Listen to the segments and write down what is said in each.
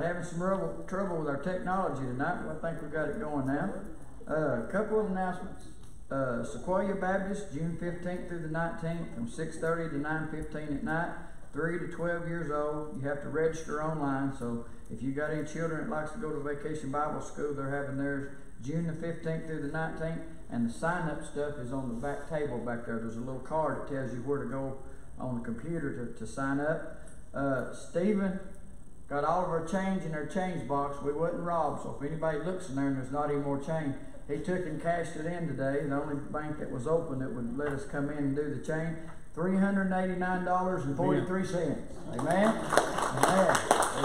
having some trouble with our technology tonight, but I think we got it going now. A couple of announcements. Sequoia Baptist, June 15th through the 19th, from 6:30 to 9:15 at night. 3 to 12 years old. You have to register online. So if you got any children that likes to go to Vacation Bible School, they're having theirs June the 15th through the 19th. And the sign-up stuff is on the back table back there. There's a little card that tells you where to go on the computer to sign up. Stephen got all of our change in our change box. We wasn't robbed, so if anybody looks in there and there's not any more change, he took and cashed it in today. The only bank that was open that would let us come in and do the change. $389.43. Amen? Amen.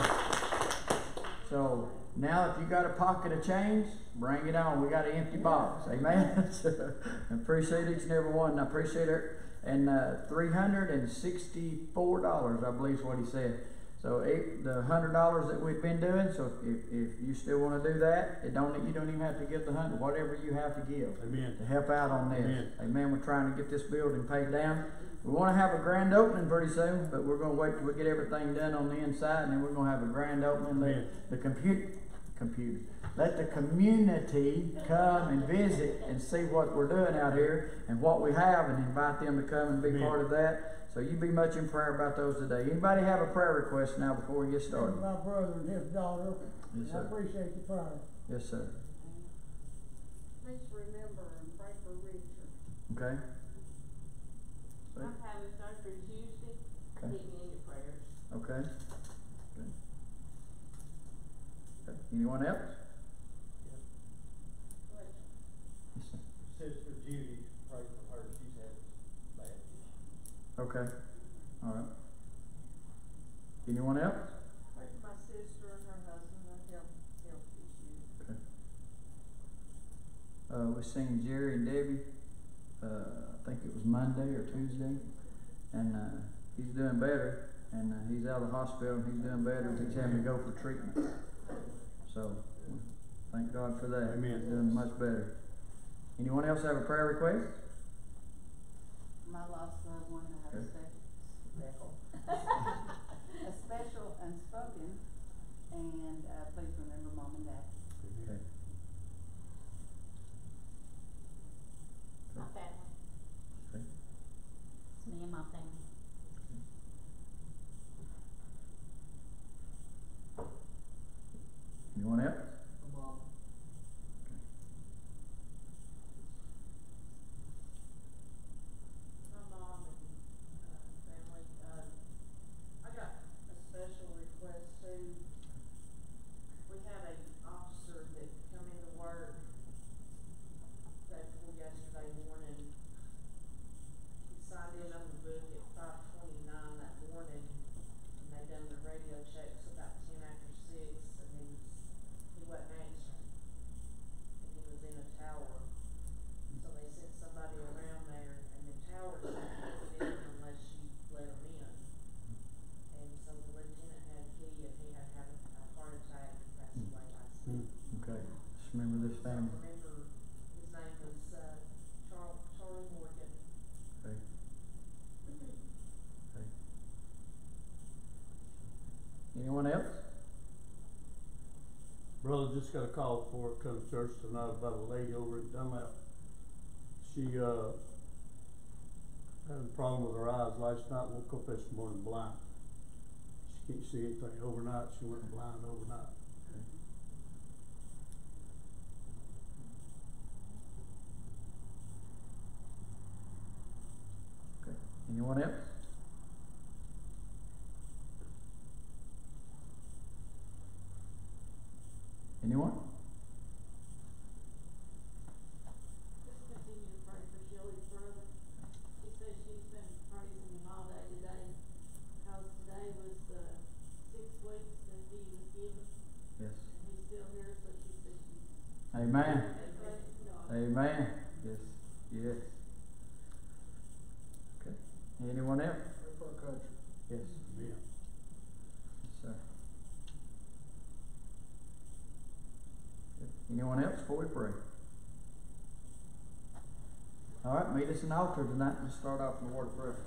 So now if you got a pocket of change, bring it on. We got an empty box. Amen? I appreciate each and every one. I appreciate it. And $364, I believe is what he said. So the $100 that we've been doing, so if you still want to do that, you don't even have to give the $100, whatever you have to give. Amen. To help out on this. Amen. Amen. We're trying to get this building paid down. We want to have a grand opening pretty soon, but we're going to wait till we get everything done on the inside, and then we're going to have a grand opening. Let the let the community come and visit and see what we're doing out here and what we have, and invite them to come and be part of that. So you be much in prayer about those today. Anybody have a prayer request now before we get started? My brother and his daughter. Yes, sir. I appreciate the prayer. Yes, sir. Please remember and pray for Richard. Okay. I'm having surgery Tuesday. Okay. Keep me in your prayers. Okay. Okay. Anyone else? Yes, sir. Sister Judy, pray for her. She's having bad issues. Okay. All right. Anyone else? Pray for my sister and her husband with health issues. Okay. We seen Jerry and Debbie. I think it was Monday or Tuesday, and he's doing better. And he's out of the hospital. And he's doing better. He's having to go for treatment. So thank God for that. Amen. He's doing much better. Anyone else have a prayer request? My lost loved one, I have Okay. a special unspoken, and please remember Mom and Dad. Okay. My family. Okay. It's me and my family. Anyone else? My mom and family. I got a special request too. We had an officer that come into work day before yesterday morning. He signed in on the book at 5:29 that morning, and they done the radio checks about 10 after 6, and he wasn't answering. And he was in a tower. So they sent somebody around there, and the tower's not open in unless you let them in. And so the lieutenant had a key, and he had had a heart attack and passed away last week. Okay. Just remember this I family. remember his name was Charlie Morgan. Okay. Okay. Anyone else? Brother just got a call before I come to church tonight about a lady over in Dunlap. She had a problem with her eyes last night, woke up this morning blind. She can't see anything overnight. She went blind overnight. Okay. Anyone else? Anyone? Just continue to pray for Shelley's brother. She says she's been praising him all day today, because today was the 6 weeks that he was given. Yes. And he's still here, so she says she's. Amen. God. Amen. Yes. Yes. Okay. Anyone else? Pray for our country. Yes. Yeah. Yes, sir. Okay. Anyone else before we pray? All right, meet us in the altar tonight. Let's start off with a word of prayer.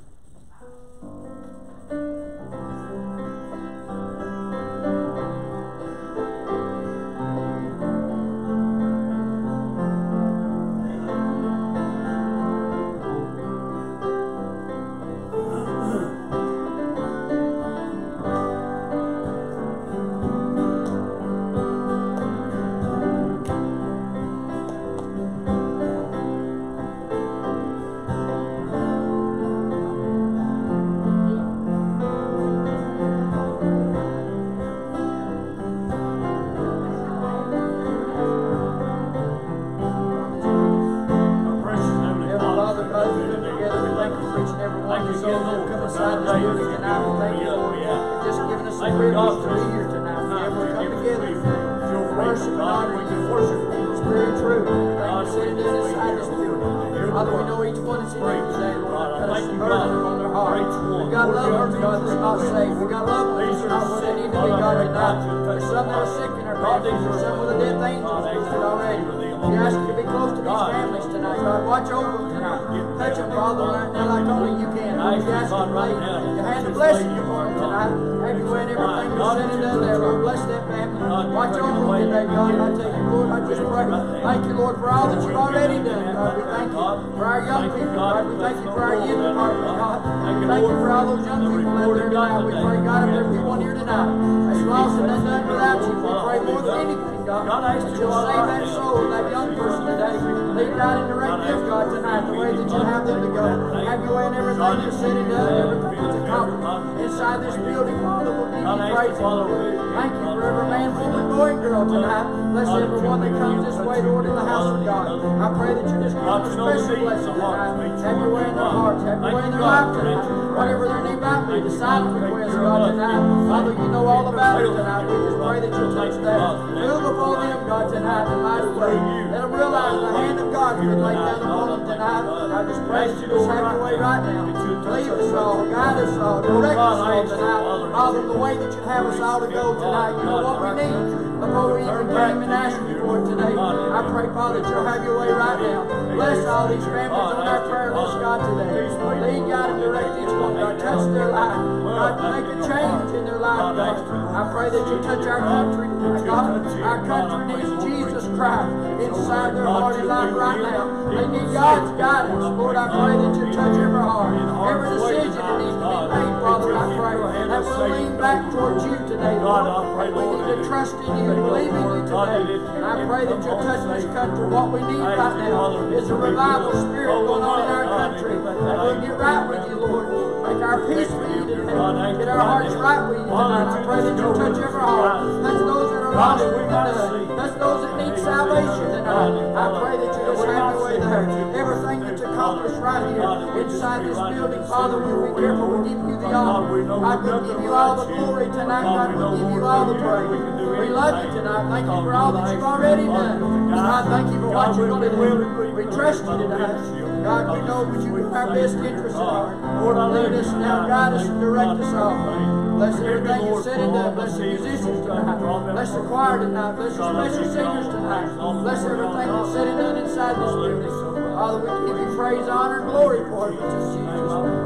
inside this building tonight. We thank you, Lord, for just giving us the privilege to be here tonight. To be able to come together, worship and honor you, worship the Spirit of truth. Thank you for sitting inside this building. Father, we know each one is in here today, Lord. Cut us a burden on their heart. We've got loved ones, God, that's not saved. We've got loved ones that's not where they need to be, God, tonight. There's some that are sick in their families. There's some with a death angel listed already. We ask you to be close to these families tonight, God. Watch over them tonight. Touch them, Father, like only you can. Lord, we ask you to lay your hand of blessing upon them tonight. Have your way in everything that's said and done there, Lord. Bless that family. Watch over them today, God. And I tell you, Lord, I just pray. Thank you, Lord, for all that you've already done, God. We thank you for our young people, God. We thank you for our youth department, God. We thank you for all those young people out there tonight. We pray, God, if there be one here tonight that's lost and done nothing without you, we pray more than anything, God, that you'll save that soul, that young person today. Lead, God, and direct them, God, tonight, the way that you have them to go. Have your way in everything that's said and done, everything that's accomplished inside this building, Father. We'll give you praise, Lord. Thank you for every man, woman, boy, and girl tonight. Bless everyone that comes this way, Lord, in the house of God. I pray that you just give them a special blessing tonight. Have your way in their hearts. Have your way in their life tonight. Whatever their need might be, the silent request, God, tonight. Father, you know all about it tonight. We just pray that you'll touch that. Move before them, God, tonight in a mighty way. Let them realize the hand of God's been laid down upon them tonight. I just pray that you just have your way right now. Lead us all, guide us all, direct us all tonight. Father, the way that you have us all to go tonight. You know what we need before we even came and asked you for it today. I pray, Father, that you'll have your way right now. Bless all these families on our prayer list, God, today. Lead, God, and direct each one. God, touch their life. God, make a change in their life, God. I pray that you touch our country. God, our country needs Jesus Christ inside their heart and life right now. They need God's guidance. Lord, I pray that you touch every heart. Every decision that needs to be made, Father, I pray that we'll lean back towards you today, Lord. And we need to trust in you, believe in you today. And I pray that you'll touch this country. What we need right now is a revival spirit going on in our country. And we'll get right with you, Lord. Make our peace with you today. Get our hearts right with you tonight. I pray that you'll touch every heart. Touch those that are lost and touch those that need salvation tonight. I pray that you just have your way there. Everything that's accomplished right here inside this building, Father, we'll be careful. We'll give you the honor. God, we'll give you all the glory tonight. God, we'll give you all the praise. We love you tonight. Thank you for all that you've already done. God, thank you for what you're going to do. We trust you tonight. God, we know that you have our best interests at heart. Lord, lead us now, guide us and direct us all. Bless everything you've said and done. Bless the musicians tonight. Bless the choir tonight. Bless the special singers tonight. Bless everything that's said and done inside this building. Father, we give you praise, honor, and glory for it. Just Jesus' name.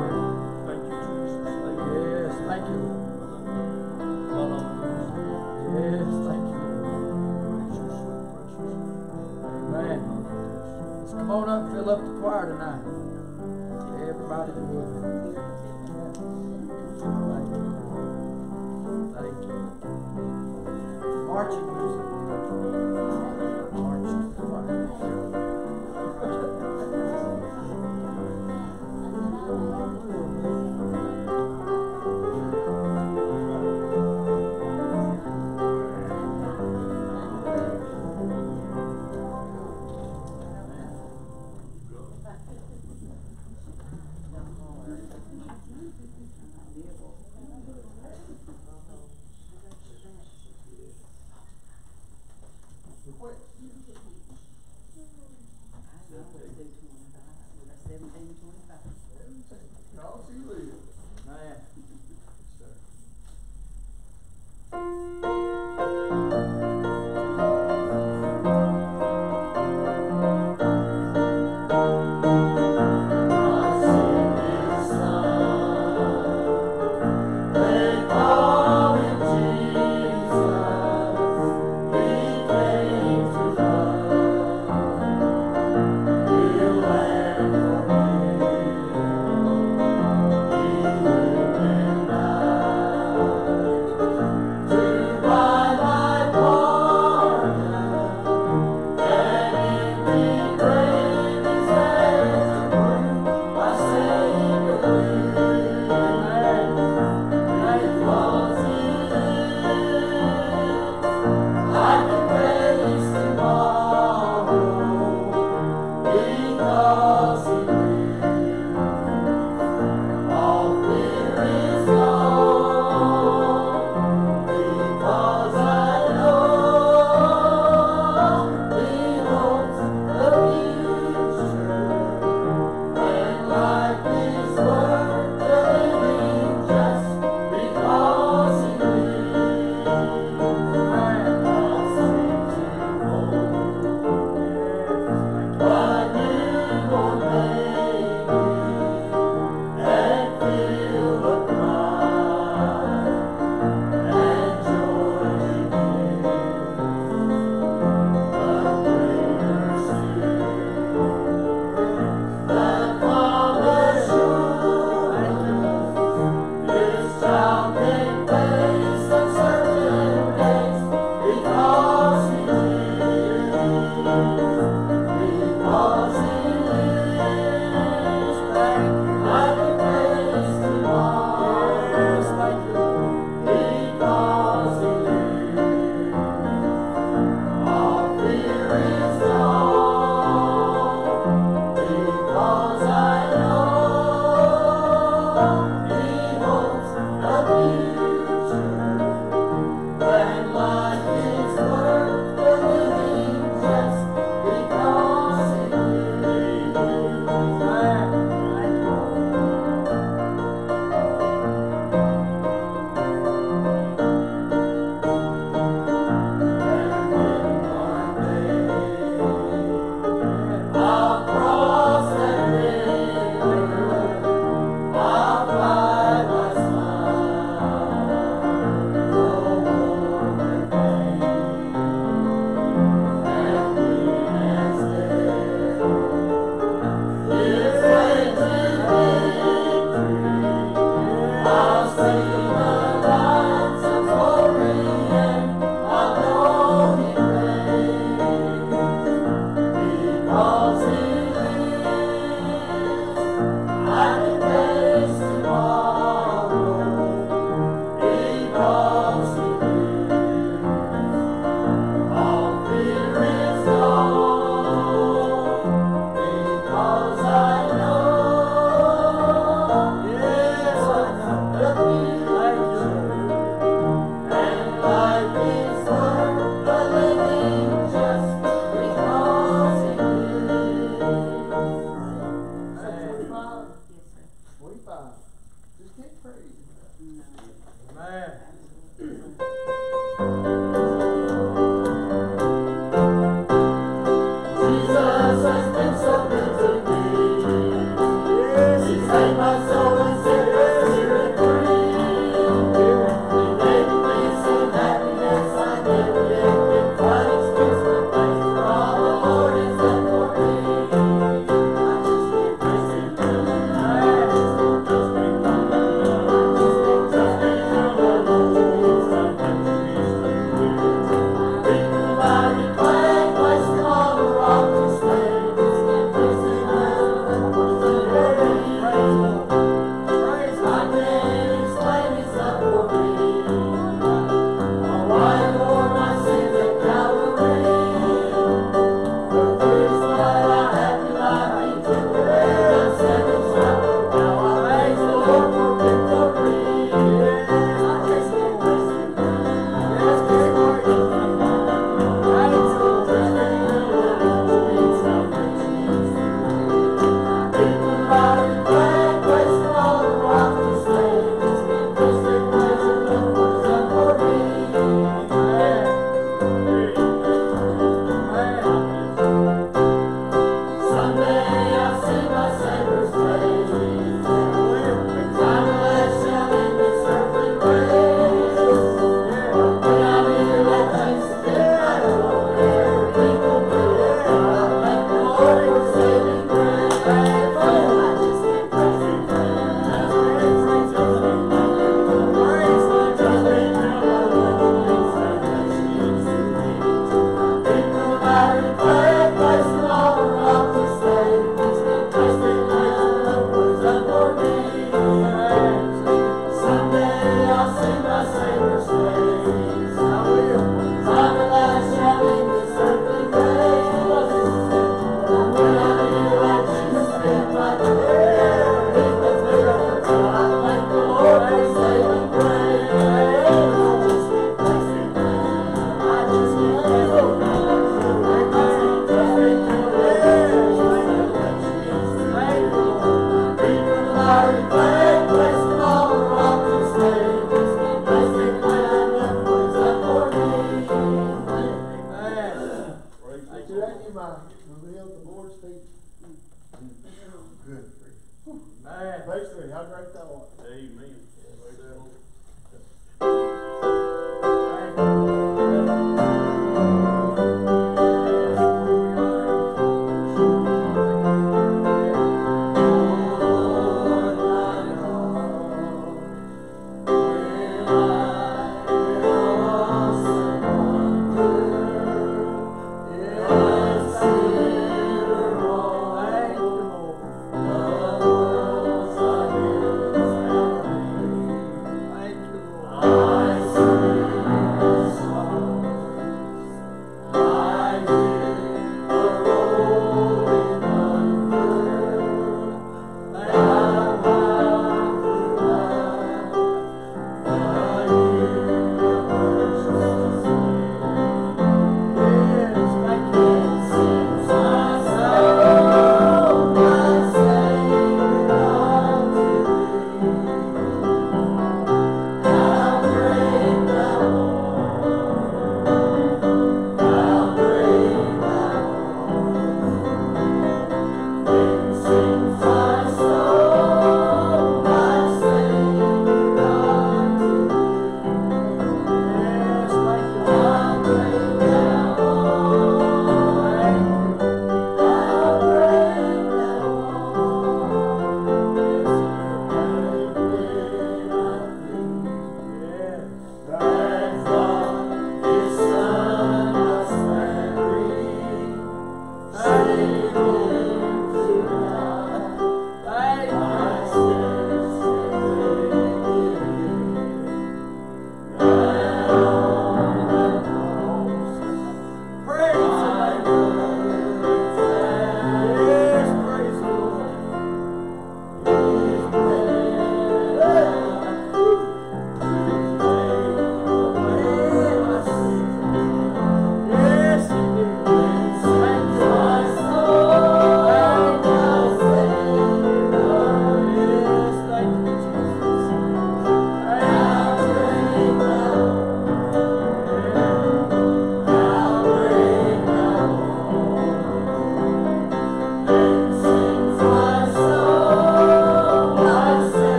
Yes, thank you, Lord. Yes, thank you, Lord. Amen. Let's come on up and fill up the choir tonight. Everybody that would. Thank you. Marching music. Marching choir. Just can't praise him. Amen. Jesus has been so good to me. He's made my soul and spirit free. He gave me peace and happiness I never yet could quite express. Thanks for all the Lord has done for me. I just can't praise Him enough. I just can't praise Him enough.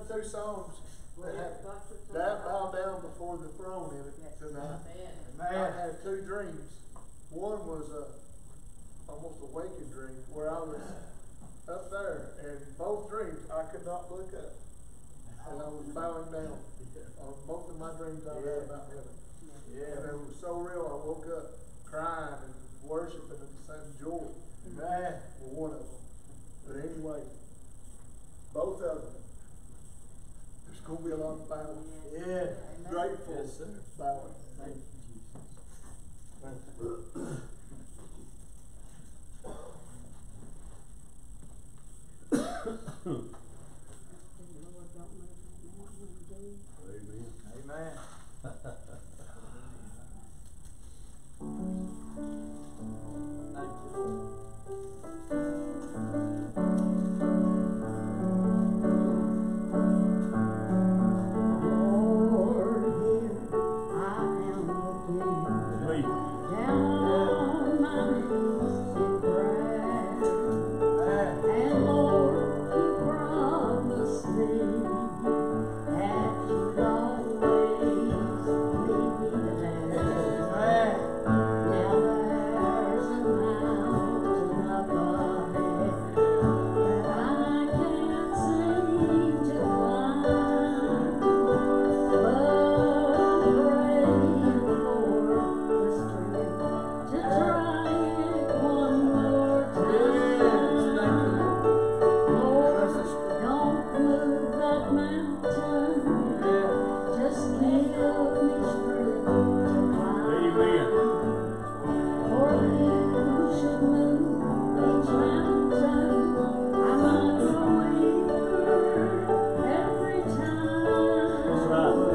two songs that have that bow down before the throne in it tonight. And I had two dreams. One was almost a waking dream where I was up there, and both dreams I could not look up, and I was bowing down. On both of my dreams I had about heaven. And it was so real. I woke up crying and worshiping at the same joy. That was one of them. But anyway, both of them. There's going to be a lot of bowing. Yeah. Grateful Yes, sir. bowing. Thank you, Amen. Amen. Thank you, Lord. Lord, here I am again, Wait. down on my knees in prayer. And Lord, you promised me that you'd always lead me there. Now there's a mountain up ahead that I can't seem to climb, but I'm praying for the strength to try it one more time. Lord, don't move that mountain, just give me strength to climb. Amen. Or you should move each mountain, I might grow weaker every time. That's right.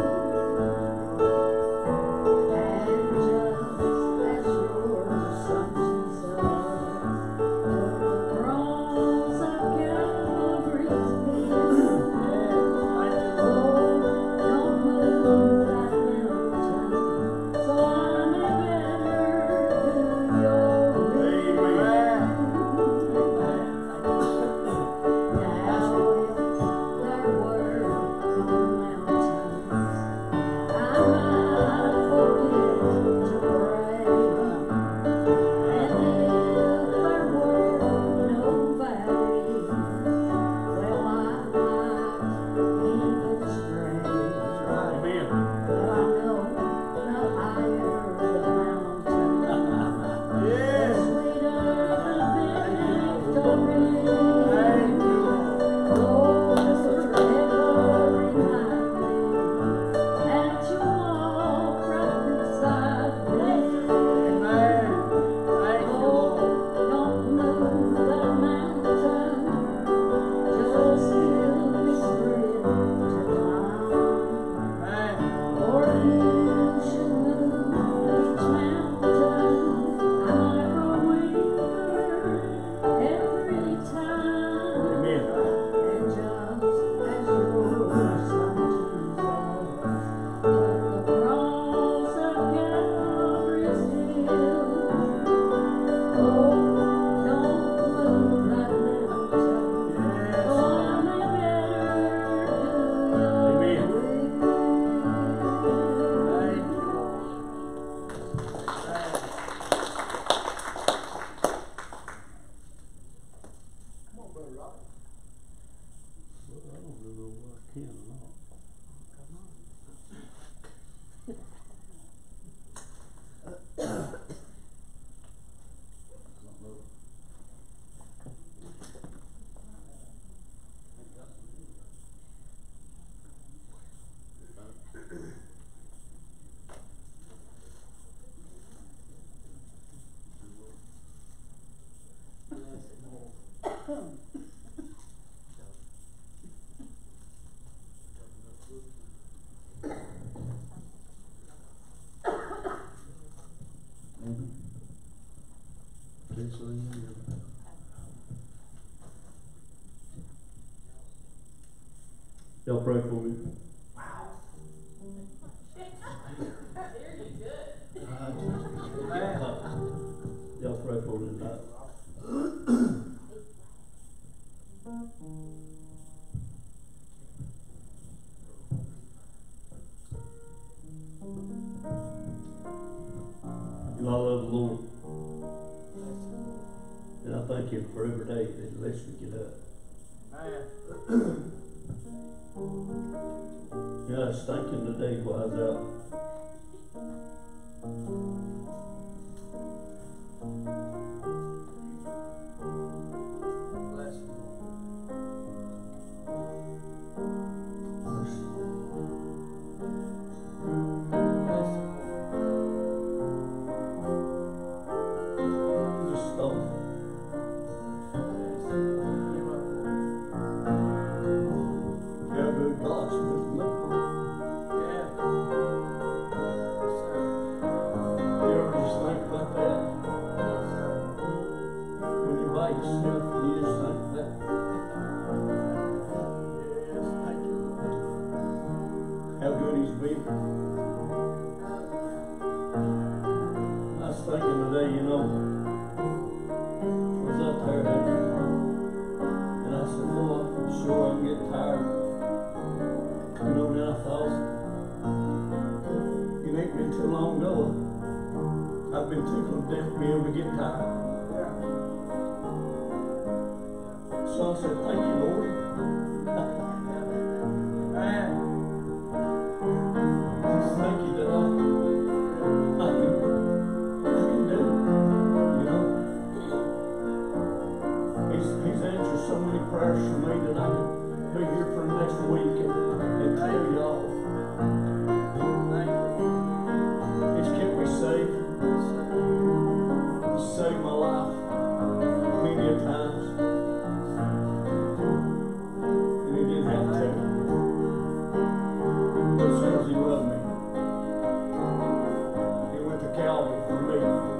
And just as your son Jesus took the cross of Calvary's hill, Lord, don't move that mountain, so I may better do your will. Now if there were no mountains, I might forget to pray. And if there were no valleys, well, I might even stray. Amen. But I know the higher the mountain, the sweeter the victory. Lord, ever remind me that you walk right beside me. Lord, don't move that mountain, just give me strength to climb. Or you should move each mountain, I might grow weaker every time. Amen. And just as your son Jesus took the cross of Calvary's hill, Lord, don't move that mountain, so I may better do your Amen. Come on, Brother Robert. Well, I don't really know what I can or not. Y'all pray for me. There you good. Y'all pray for me tonight. Yeah, it's stinking today while I was out. Bless you. Just stop. Yeah, good God, it's just me. You ever just think about that? When you're by yourself, you just think that. How good he's been. I was thinking today, you know, I was up there and I said, boy, I'm sure I'm getting tired. You know, then I thought, it ain't been too long ago. I've been tickled to death to be able to get tired. So I said, thank you, Lord. Just thank you that I can do it, you know. He's answered so many prayers for me that I can be here for the next week and tell y'all. He's kept me safe. He's saved my life many a times. And he didn't have to. But as soon as he loved me, he went to Calvary for me.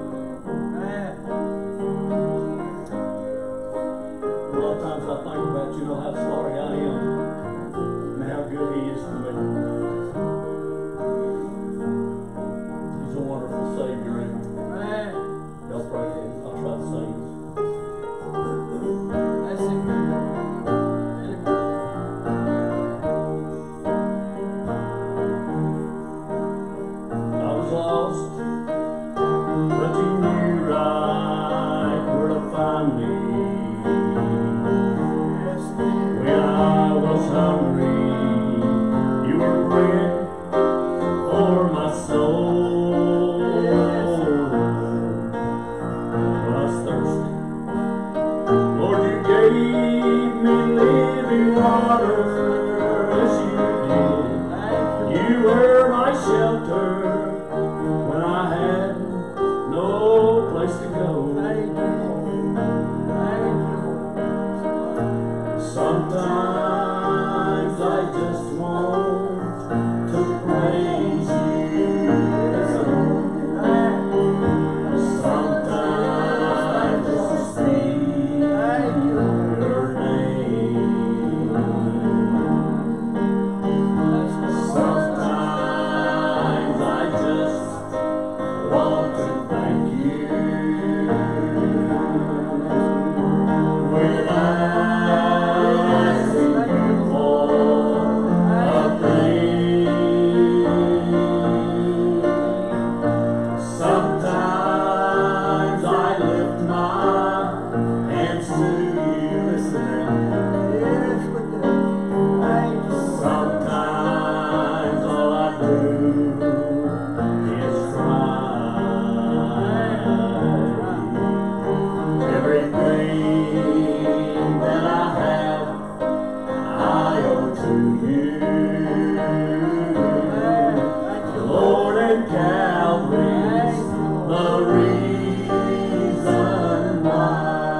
A lot of times I think about, you know, how sorry I am and how good he is to me. He's a wonderful Savior, ain't he? Y'all pray for him. I'll try to sing this. I was lost, but you knew right where to find me. When I was hungry, you were bread for my soul. When I was thirsty, Lord, you gave me living water. Yes, you did. You were my shelter when I had no place to go. Sometimes I just want to praise you. Sometimes just to speak your name. Sometimes I just want to thank you. When I see you for a thing, sometimes I lift my hands to you. Listen now. Sometimes all I do is cry. Everything that I have, I owe to you. Lord, and Calvary's the reason why.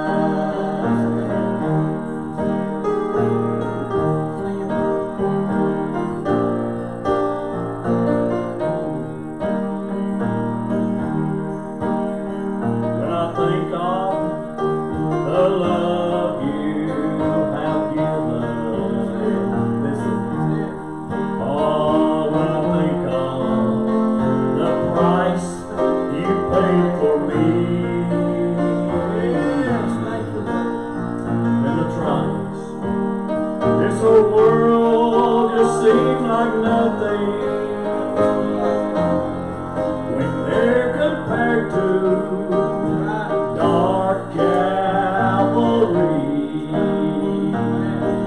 When I think of the love you have given, listen. Oh, when I think of the price you paid for me, and the trials, this whole world just seems like nothing when they're compared to dark Calvary.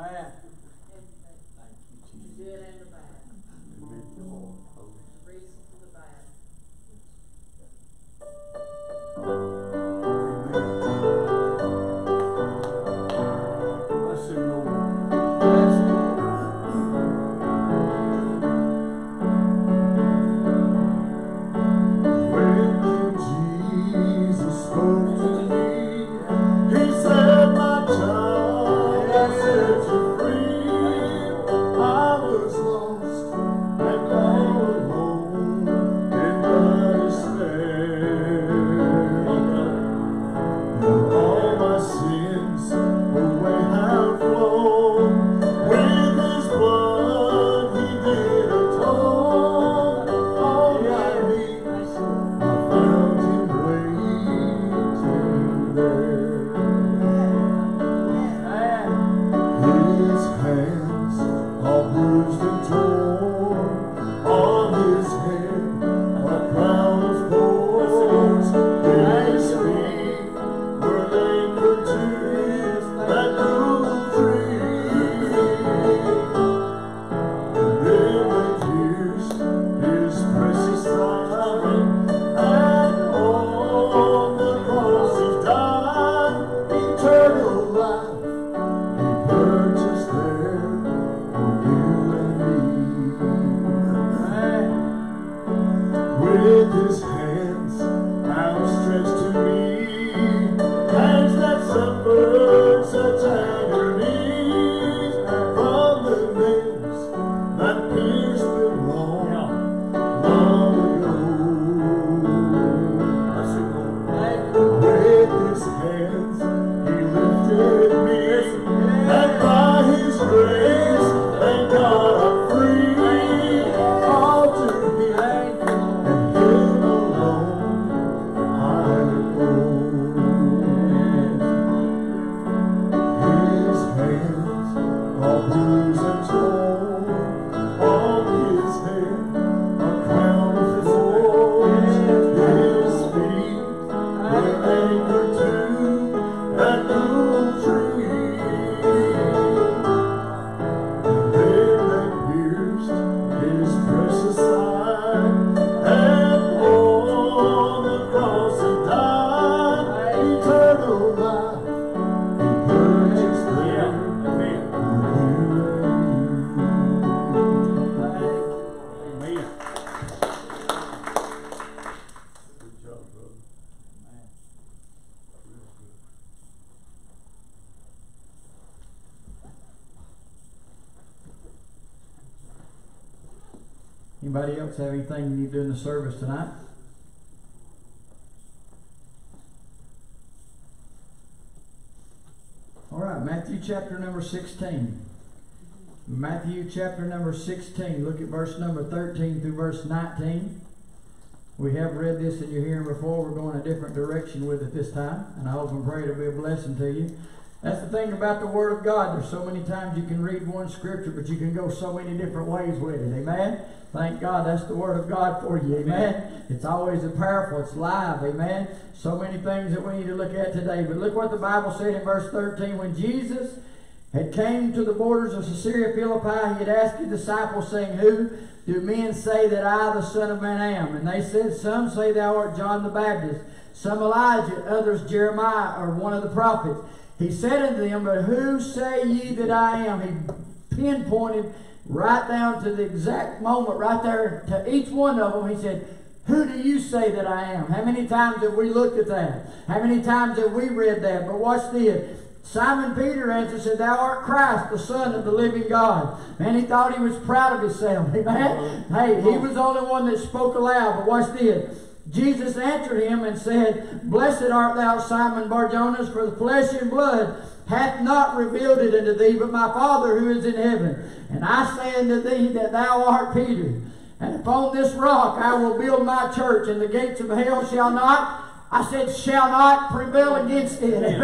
Amen. The good and the bad. The reason for the bad. Bless him, Lord. When Jesus spoke to me, He said, "My child, I set you free." I was lost and all alone in my despair. All my sins away have flown. With His blood He did atone. All I need, I found Him waiting there. His hands all bruised and torn. On His head a crown of thorns. His feet were anchored to that cruel tree. And then they pierced His precious side, and on the cross He died. Eternal life He purchased there for you and me. With His hands outstretched to me, hands that suffered such agonies, from the nails that pierced them long, long ago. With His hands He lifted me, and by His grace, thank God I'm free. All to Him and Him alone I owe. His hands all bruised and torn, on His head a crown of thorns. His feet were anchored to that cruel tree. And then they pierced His precious side, and on the cross He died. Eternal life He purchased there for you and me. Amen. Good job, brother. Anybody else have anything you need to do in the service tonight? All right, Matthew chapter number 16. Matthew chapter number 16. Look at verse number 13 through verse 19. We have read this in your hearing before. We're going a different direction with it this time, and I hope and pray it'll be a blessing to you. That's the thing about the Word of God. There's so many times you can read one scripture, but you can go so many different ways with it. Amen? Thank God that's the Word of God for you. Amen? It's always a powerful. It's live. Amen? So many things that we need to look at today. But look what the Bible said in verse 13. When Jesus had came to the borders of Caesarea Philippi, he had asked his disciples, saying, "Who do men say that I, the Son of Man, am?" And they said, "Some say thou art John the Baptist, some Elijah, others Jeremiah, or one of the prophets." He said unto them, "But who say ye that I am?" He pinpointed right down to the exact moment right there to each one of them. He said, "Who do you say that I am?" How many times have we looked at that? How many times have we read that? But watch this. Simon Peter answered, said, "Thou art Christ, the Son of the living God." And he thought he was proud of himself. Amen? Hey, he was the only one that spoke aloud. But watch this. Jesus answered him and said, "Blessed art thou, Simon Bar-Jonas, for the flesh and blood hath not revealed it unto thee, but my Father who is in heaven. And I say unto thee that thou art Peter, and upon this rock I will build my church, and the gates of hell shall not," I said, "shall not prevail against it." Amen?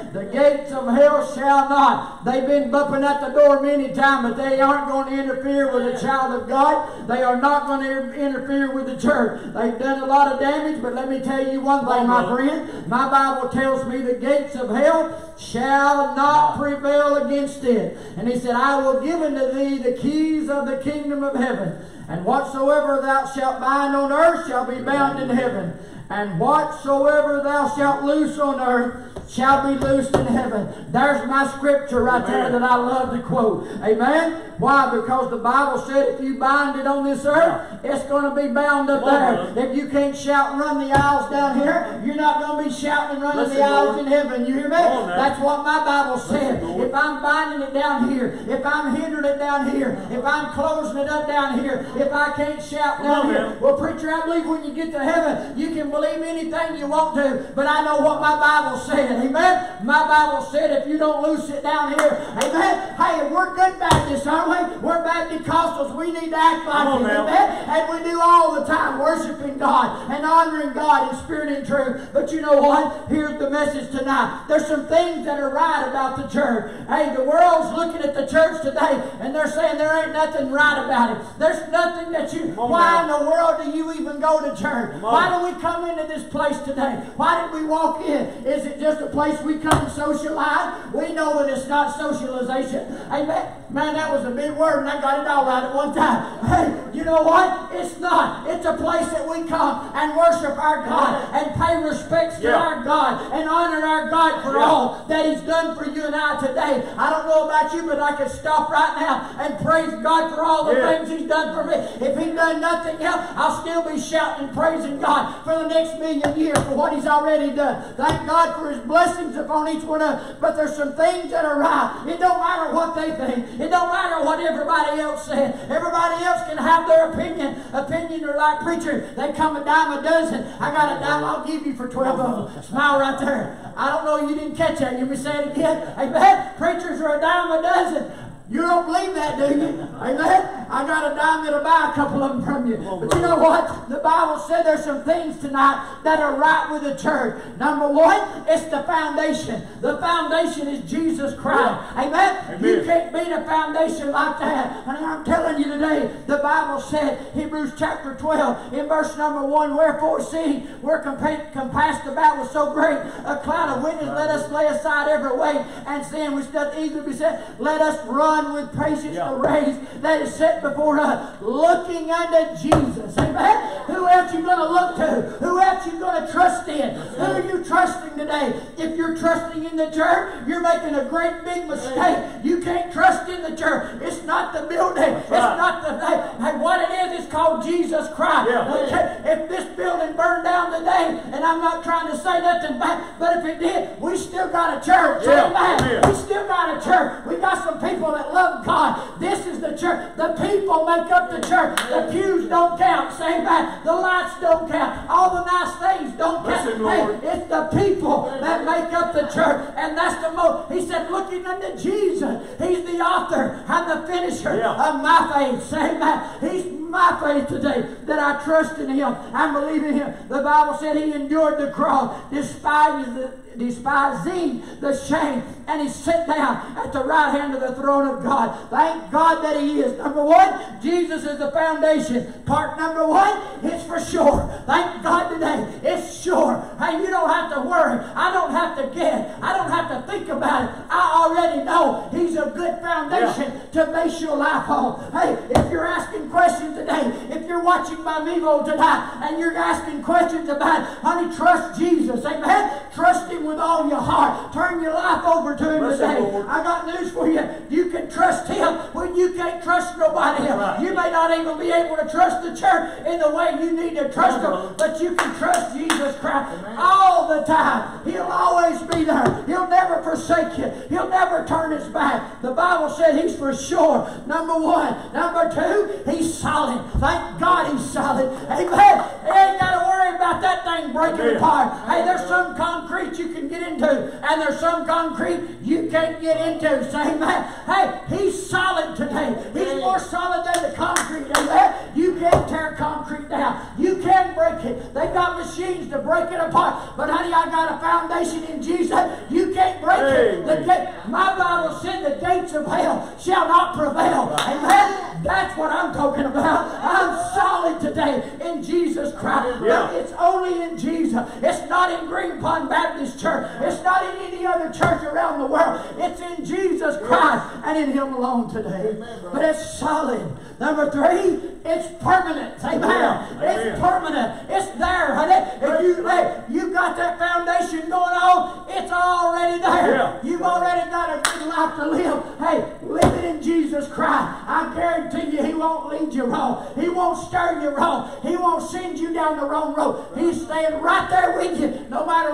The gates of hell shall not. They've been bumping at the door many times, but they aren't going to interfere with a child of God. They are not going to interfere with the church. They've done a lot of damage, but let me tell you one thing, my friend. My Bible tells me the gates of hell shall not prevail against it. And he said, I will give unto thee the keys of the kingdom of heaven. And whatsoever thou shalt bind on earth shall be bound in heaven. And whatsoever thou shalt loose on earth shall be loosed in heaven. There's my scripture right there that I love to quote. Amen? Why? Because the Bible said if you bind it on this earth, it's going to be bound up there. If you can't shout and run the aisles down here, you're not going to be shouting and running the aisles in heaven. You hear me? That's what my Bible said. If I'm binding it down here, if I'm hindering it down here, if I'm closing it up down here, if I can't shout down here. Well, preacher, I believe when you get to heaven, you can believe anything you want to, but I know what my Bible said. Amen? My Bible said if you don't loose it down here, amen? Hey, we're good Baptists, aren't we? We're Baptist-Costals. We need to act like it, amen? And we do all the time, worshiping God and honoring God in spirit and truth. But you know what? Here's the message tonight. There's some things that are right about the church. Hey, the world's looking at the church today, and they're saying there ain't nothing right about it. There's nothing that you... Why in the world do you even go to church? Why do we come into this place today? Why did we walk in? Is it just a place we come and socialize? We know that it's not socialization. Amen. Man, that was a big word, and I got it all out at one time. Hey, you know what? It's not. It's a place that we come and worship our God and pay respects to our God and honor our God for all that He's done for you and I today. I don't know about you, but I could stop right now and praise God for all the things He's done for me. If He's done nothing else, I'll still be shouting and praising God for the next million years for what He's already done. Thank God for His blessings upon each one of us. But there's some things that are right. It don't matter what they think. It don't matter what everybody else said. Everybody else can have their opinion. Opinions are like preachers. They come a dime a dozen. I got a dime, I'll give you for 12 of them. Smile right there. I don't know, you didn't catch that. You may say it again. Amen. Preachers are a dime a dozen. You don't believe that, do you? Amen? I got a dime that'll buy a couple of them from you. But you know what? The Bible said there's some things tonight that are right with the church. Number one, it's the foundation. The foundation is Jesus Christ. Amen? You can't beat a foundation like that. And I'm telling you today, the Bible said, Hebrews chapter 12, in verse number 1, wherefore seeing we're compassed about with so great a cloud of witnesses, let us lay aside every weight and sin which doth easily beset. Let us run with patience the race that is set before us, looking unto Jesus. Amen? Who else you going to look to? Who else you going to trust in? Who are you trusting today? If you're trusting in the church, you're making a great big mistake. You can't trust in the church. It's not the building. It's not the thing. And what it is, it's called Jesus Christ. Okay? If this building burned down today, and I'm not trying to say nothing bad, but if it did, we still got a church. Amen? We still got a church. We got some people that love God. This is the church. The people make up the church. The pews don't count. Say that. The lights don't count. All the nice things don't count. Hey, it's the people that make up the church. And that's the most. He said, looking unto Jesus. He's the author and the finisher of my faith. Say that. He's my faith today, that I trust in Him. I believe in Him. The Bible said He endured the cross, despising the shame, and He sat down at the right hand of the throne of God. Thank God that He is. Number one, Jesus is the foundation. Part number one, it's for sure. Thank God today, it's sure. Hey, you don't have to worry. I don't have to guess. I don't have to think about it. I already know He's a good foundation to base your life on. Hey, if you're asking questions today, if you're watching my Vivo tonight and you're asking questions about it, honey, trust Jesus. Amen? Trust Him with all your heart. Turn your life over to Him today. I got news for you. You can trust Him when you can't trust nobody else. You may not even be able to trust the church in the way you need to trust Him, but you can trust Jesus Christ all the time. He'll always be there. He'll never forsake you. He'll never turn His back. The Bible said He's for sure. Number one. Number two, He's solid. Thank God He's solid. Amen. You ain't got to worry about that thing breaking apart. Hey, there's some concrete you can get into, and there's some concrete you can't get into. Say amen. Hey, He's solid today. He's more solid than the concrete. Amen. You can't tear concrete down. You can break break it. They got machines to break it apart. But honey, I got a foundation in Jesus. You can't break it. My Bible said the gates of hell shall not prevail. Amen. That's what I'm talking about. I'm solid today in Jesus Christ. But it's only in Jesus. It's not in Green Pond Baptist Church. It's not in any other church around the world. It's in Jesus Christ and in Him alone today. But it's solid. Number 3, it's permanent. Amen. It's permanent. It's there, honey. If you got that foundation going on, it's already there. You've already got a good life to live. Hey, live it in Jesus Christ. I guarantee you He won't lead you wrong. He won't stir you wrong. He won't send you down the wrong road. He's staying right there with you no matter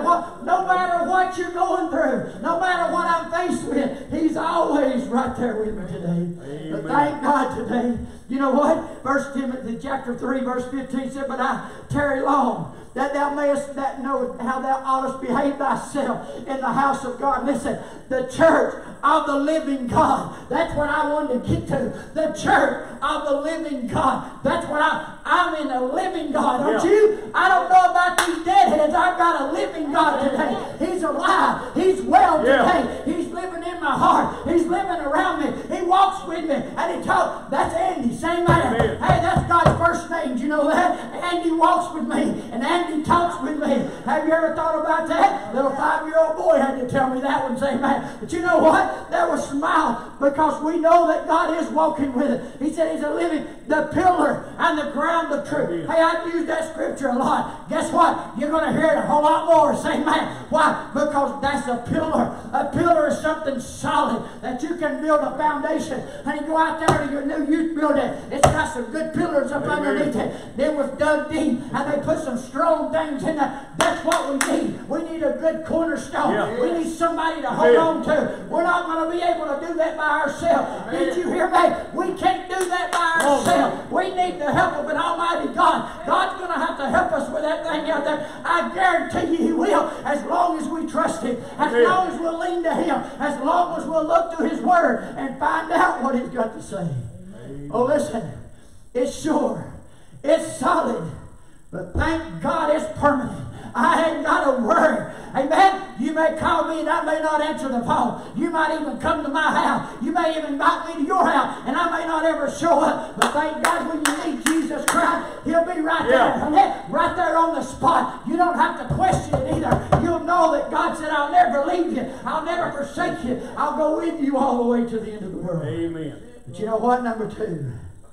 what you're going through, no matter what I'm faced with. He's always right there with me today. But thank God today. You know what? 1 Timothy chapter 3 verse 15 said, but I tarry long, that thou mayest know how thou oughtest behave thyself in the house of God. Listen, the church of the living God. That's what I wanted to get to. The church of the living God. That's what I'm in a living God, don't you? I don't know about these deadheads. I've got a living God today. He's alive. He's well today. He's living in my heart. He's living around me. He walks with me. And He talks. That's Andy. Same man. Hey, that's God's first name. Do you know that? Andy walks with me. And Andy talks with me. Have you ever thought about that? Little 5-year-old boy had to tell me that one. Say, man. But you know what? There was smile because we know that God is walking with us. He said He's a living, the pillar and the ground of truth. Hey, I've used that scripture a lot. Guess what? You're going to hear it a whole lot more. Say, man. Why? Because that's a pillar. A pillar is something solid that you can build a foundation. And you go out there to your new youth building. It's got some good pillars up underneath it. They was dug deep and they put some strong things in there. That's what we need. We need a good cornerstone. We need somebody to hold on to. We're not going to be able to do that by ourselves. Did you hear me? We can't do that by ourselves. We need the help of an almighty God. God's going to have to help us with that thing out there. I guarantee you He will, as long as we trust Him, as long as we'll lean to Him, as long as we'll look to His Word and find out what He's got to say. Oh, listen, it's sure, it's solid, but thank God it's permanent. I ain't got to worry. Amen. You may call me and I may not answer the phone. You might even come to my house. You may even invite me to your house and I may not ever show up. But thank God when you need Jesus Christ, He'll be right there. Amen. Right there on the spot. You don't have to question it either. You'll know that God said, I'll never leave you. I'll never forsake you. I'll go with you all the way to the end of the world. Amen. But you know what? Number 2.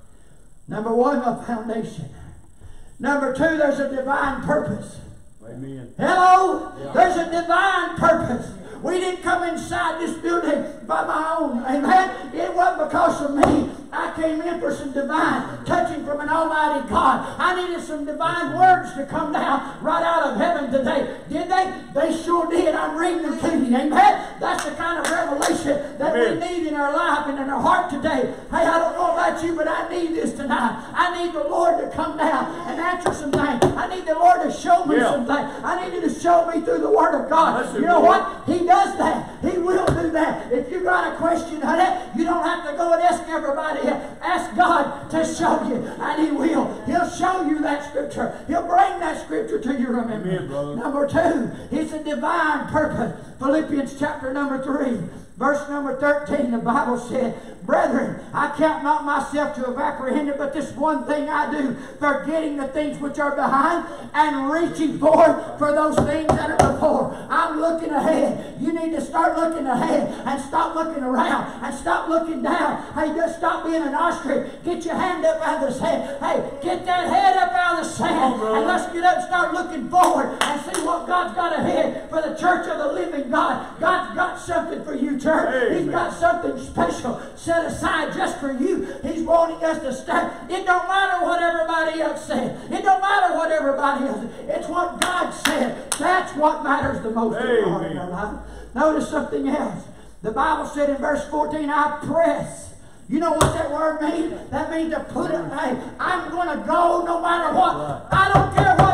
Number 1, a foundation. Number 2, there's a divine purpose. Amen. Hello? There's a divine purpose. We didn't come inside this building by my own. Amen? It wasn't because of me. I came in for some divine touching from an almighty God. I needed some divine words to come down right out of heaven today. Did they? They sure did. I'm reading them to you. Amen? That's the kind of revelation that we need in our life and in our heart today. Hey, I don't know about you, but I need this tonight. I need the Lord to come down and answer some things. I need the Lord to show me some things. I need you to show me through the Word of God. You know what? He does that. He will do that. If you've got a question, honey, you don't have to go and ask everybody. Ask God to show you, and He will. He'll show you that scripture. He'll bring that scripture to your remembrance. Number 2, it's a divine purpose. Philippians chapter number 3. Verse number 13, the Bible said, Brethren, I count not myself to have apprehended, but this one thing I do, forgetting the things which are behind and reaching forward for those things that are before. I'm looking ahead. You need to start looking ahead and stop looking around and stop looking down. Hey, just stop being an ostrich. Get your hand up out of the sand. Hey, get that head up out of the sand and let's get up and start looking forward and see what God's got ahead for the church of the living God. God's got something for you, church. He's got something special set aside just for you. He's wanting us to stand. It don't matter what everybody else said. It don't matter what everybody else said. It's what God said. That's what matters the most in our life. Notice something else. The Bible said in verse 14, I press. You know what that word means? That means to put it, hey, I'm going to go no matter what. I don't care what stands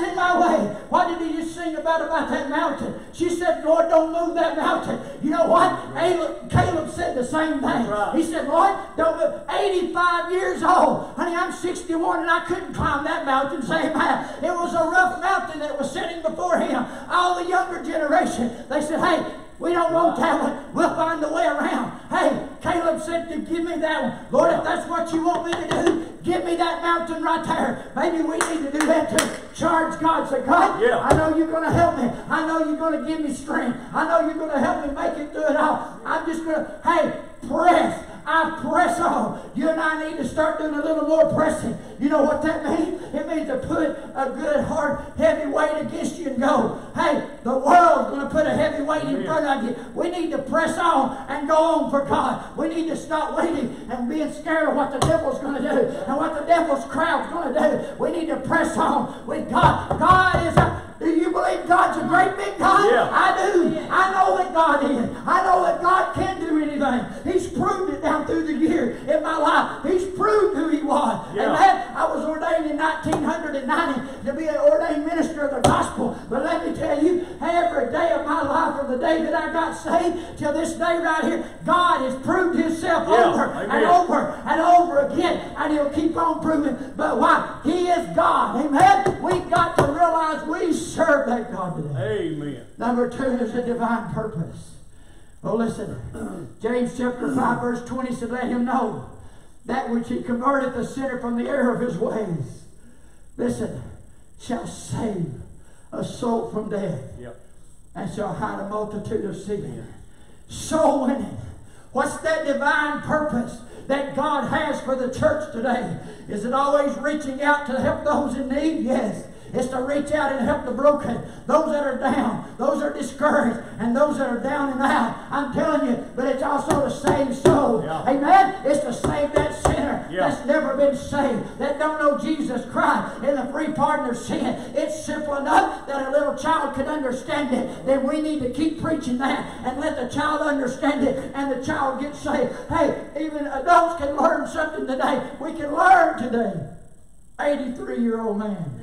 stands in my way. What did he just sing about that mountain? She said, Lord, don't move that mountain. You know what? Caleb said the same thing. Right. He said, Lord, don't move. 85 years old. Honey, I'm 61 and I couldn't climb that mountain. Say amen. It was a rough mountain that was sitting before him. All the younger generation, they said, hey, we don't want that one. We'll find a way around. Hey, Caleb said to give me that one. Lord, if that's what you want me to do, give me that mountain right there. Maybe we need to do that too. Charge God. Say, God, I know you're going to help me. I know you're going to give me strength. I know you're going to help me make it through it all. I'm just going to, hey, press. I press on. You and I need to start doing a little more pressing. You know what that means? It means to put a good, hard, heavy weight against you and go, hey, the world's going to put a heavy weight in front of you. We need to press on and go on for God. We need to stop waiting and being scared of what the devil's going to do and what the devil's crowd's going to do. We need to press on with God. God is a... Do you believe God's a great big God? Yeah. I do. I know that God is. I know that God can do anything. He's proved it down through the years in my life. He's proved who He was. Yeah. Amen. I was ordained in 1990 to be an ordained minister of the gospel. But let me tell you, every day of my life, from the day that I got saved till this day right here, God has proved Himself over and over and over again. And He'll keep on proving. But why? He is God. Amen. We've got to realize we serve that God today. Amen. Number 2 is a divine purpose. Oh, listen. James chapter 5 verse 20 said, let him know that which he converteth the sinner from the error of his ways. Listen, shall save a soul from death. Yep. And shall hide a multitude of sin. Soul winning. What's that divine purpose that God has for the church today? Is it always reaching out to help those in need? Yes. It's to reach out and help the broken, those that are down, those that are discouraged, and those that are down and out. I'm telling you, but it's also to save souls. Yeah. Amen? It's to save that sinner that's never been saved, that don't know Jesus Christ in the free pardon of sin. It's simple enough that a little child can understand it. Then we need to keep preaching that and let the child understand it and the child get saved. Hey, even adults can learn something today. We can learn today. 83-year-old man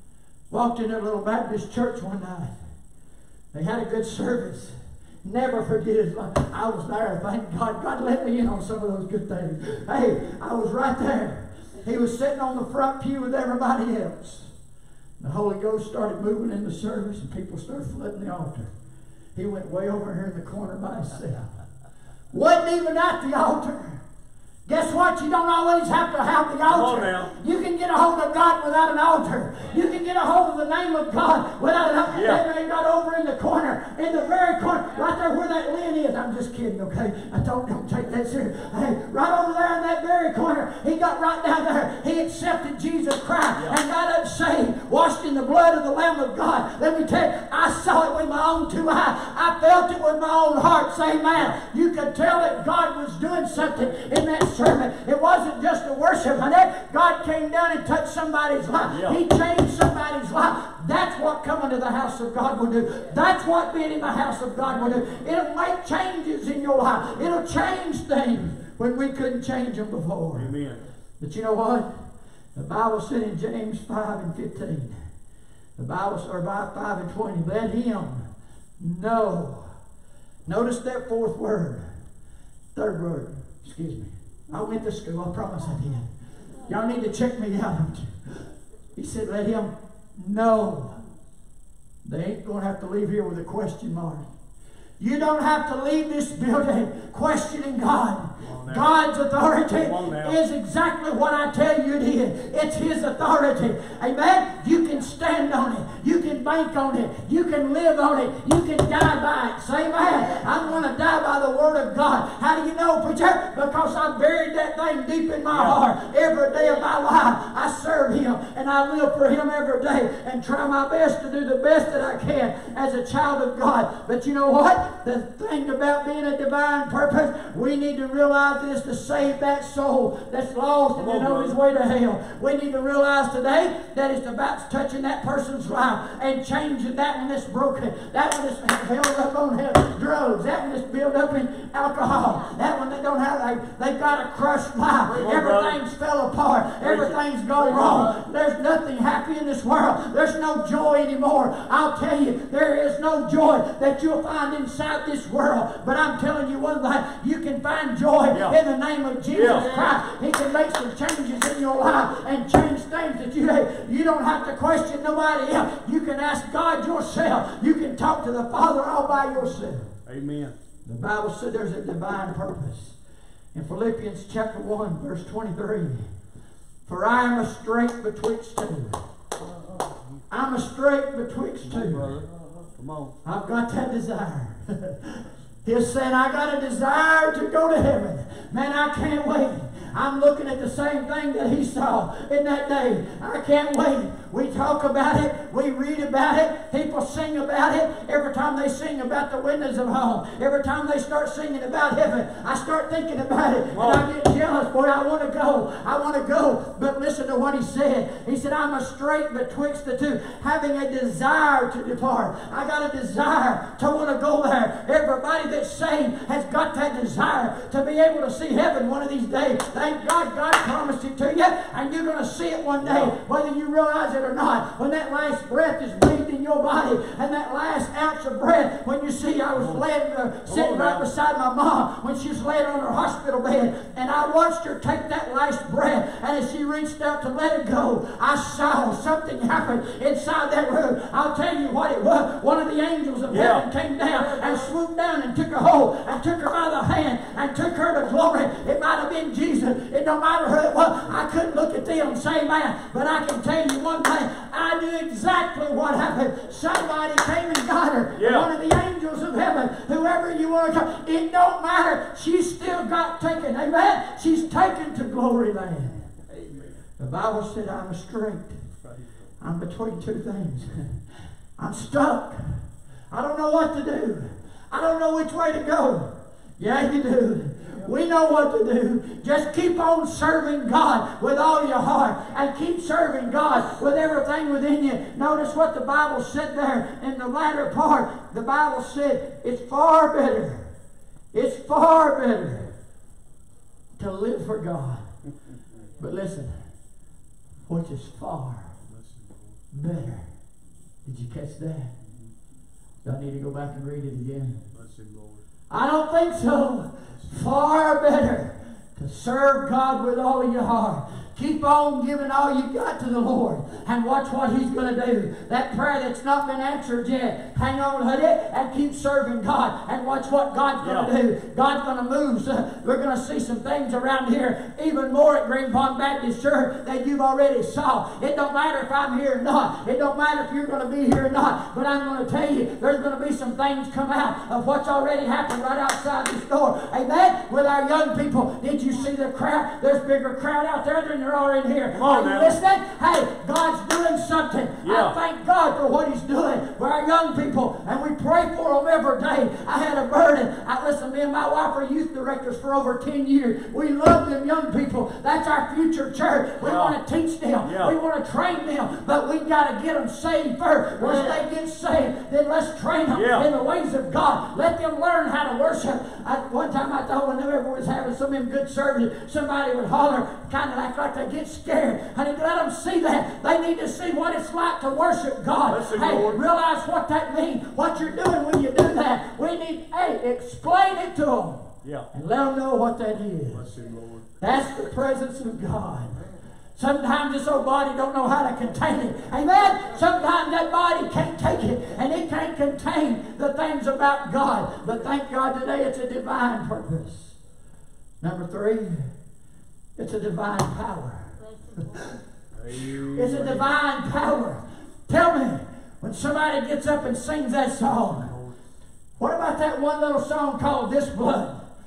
walked in a little Baptist church one night. They had a good service. Never forget his life. I was there, thank God. God let me in on some of those good things. Hey, I was right there. He was sitting on the front pew with everybody else. The Holy Ghost started moving in the service and people started flooding the altar. He went way over here in the corner by himself. Wasn't even at the altar. Guess what? You don't always have to have the altar. You can get a hold of God without an altar. You can get a hold of the name of God without an altar. Yeah. They got over in the corner, in the very corner, right there where that lid is. I'm just kidding, okay? I don't take that serious. Hey, right over there in that very corner, he got right down there. He accepted Jesus Christ and got up saved, washed in the blood of the Lamb of God. Let me tell you, I saw it with my own 2 eyes. I felt it with my own heart. Say, man, you could tell that God was doing something in that sermon. It wasn't just a worship, honey. God came down and touched somebody's life. Yeah. He changed somebody's life. That's what coming to the house of God will do. That's what being in the house of God will do. It'll make changes in your life. It'll change things when we couldn't change them before. Amen. But you know what? The Bible said in James 5:15, the Bible, or 5:20, let him know. Notice that 4th word. 3rd word. Excuse me. I went to school. I promise I did. Y'all need to check me out, don't you? He said, let him know. They ain't going to have to leave here with a question mark. You don't have to leave this building questioning God. God's authority is exactly what I tell you it is. It's His authority. Amen? You can stand on it. You can bank on it. You can live on it. You can die by it. Say amen. I'm going to die by the Word of God. How do you know, preacher? Because I buried that thing deep in my heart. Every day of my life, I serve Him and I live for Him every day and try my best to do the best that I can as a child of God. But you know what? what? The thing about being a divine purpose, we need to realize this to save that soul that's lost and on his way to hell. We need to realize today that it's about touching that person's life and changing that one that's broken, that one that's held up on drugs, that one that's built up in alcohol, that one that don't have, they've got a crushed life. Everything's fell apart. Everything's gone wrong. There's nothing happy in this world. There's no joy anymore. I'll tell you, there is no joy that you'll find inside this world. But I'm telling you one thing, you can find joy in the name of Jesus Christ. He can make some changes in your life and change things that you don't have to question nobody else. You can ask God yourself. You can talk to the Father all by yourself. Amen. The Bible said there's a divine purpose. In Philippians chapter 1, verse 23, for I am a strait betwixt two. I'm a strait betwixt two. Come on. I've got that desire. He's saying, I got a desire to go to heaven. Man, I can't wait. I'm looking at the same thing that he saw in that day. I can't wait. We talk about it. We read about it. People sing about it. Every time they sing about the windows of home, every time they start singing about heaven, I start thinking about it. And I get jealous. Boy, I want to go. I want to go. But listen to what he said. He said, I'm a strait betwixt the two, having a desire to depart. I got a desire to want to go there. Everybody that's saved has got that desire to be able to see heaven one of these days. Thank God, God promised it to you, and you're going to see it one day, whether you realize it or not. When that last breath is breathed in your body, and that last ounce of breath, when you see, I was sitting right beside my mom when she was laying on her hospital bed, and I watched her take that last breath, and as she reached out to let it go, I saw something happen inside that room. I'll tell you what it was. One of the angels of heaven came down and swooped down and took a hold and took her by the hand and took her to glory. It might have been Jesus. It don't matter who it was. I couldn't look at them and say, man, but I can tell you one thing. I knew exactly what happened. Somebody came and got her. One of the angels of heaven, whoever you want to call, it don't matter. She's still got taken. Amen. She's taken to glory land. Amen. The Bible said I'm straight. I'm between two things. I'm stuck. I don't know what to do. I don't know which way to go. Yeah, you do. We know what to do. Just keep on serving God with all your heart and keep serving God with everything within you. Notice what the Bible said there in the latter part. The Bible said it's far better. It's far better to live for God. But listen, which is far better. Did you catch that? Do I need to go back and read it again? I don't think so. Far better to serve God with all of your heart. Keep on giving all you got to the Lord and watch what He's going to do. That prayer that's not been answered yet, hang on to it and keep serving God and watch what God's going to do. God's going to move. So we're going to see some things around here, even more at Green Pond Baptist Church that you've already saw. It don't matter if I'm here or not. It don't matter if you're going to be here or not. But I'm going to tell you, there's going to be some things come out of what's already happened right outside this door. Amen? With our young people. Did you see the crowd? There's a bigger crowd out there than there are in here. Are you listening? Hey, God's doing something. I thank God for what He's doing for our young people, and we pray for them every day. I had a burden. Listen, me and my wife are youth directors for over 10 years. We love them young people. That's our future church. We want to teach them. We want to train them, but we got to get them saved first. Once they get saved, then let's train them in the ways of God. Let them learn how to worship. One time I thought whenever we was having some of them good services, somebody would holler, kind of like they get scared. Honey, let them see that. They need to see what it's like to worship God. Realize what that means, what you're doing when you do that. We need, explain it to them. And let them know what that is. That's the presence of God. Sometimes this old body don't know how to contain it. Amen? Sometimes that body can't take it, and it can't contain the things about God. But thank God today it's a divine purpose. Number 3, it's a divine power. It's a divine power. Tell me, when somebody gets up and sings that song, what about that one little song called This Blood?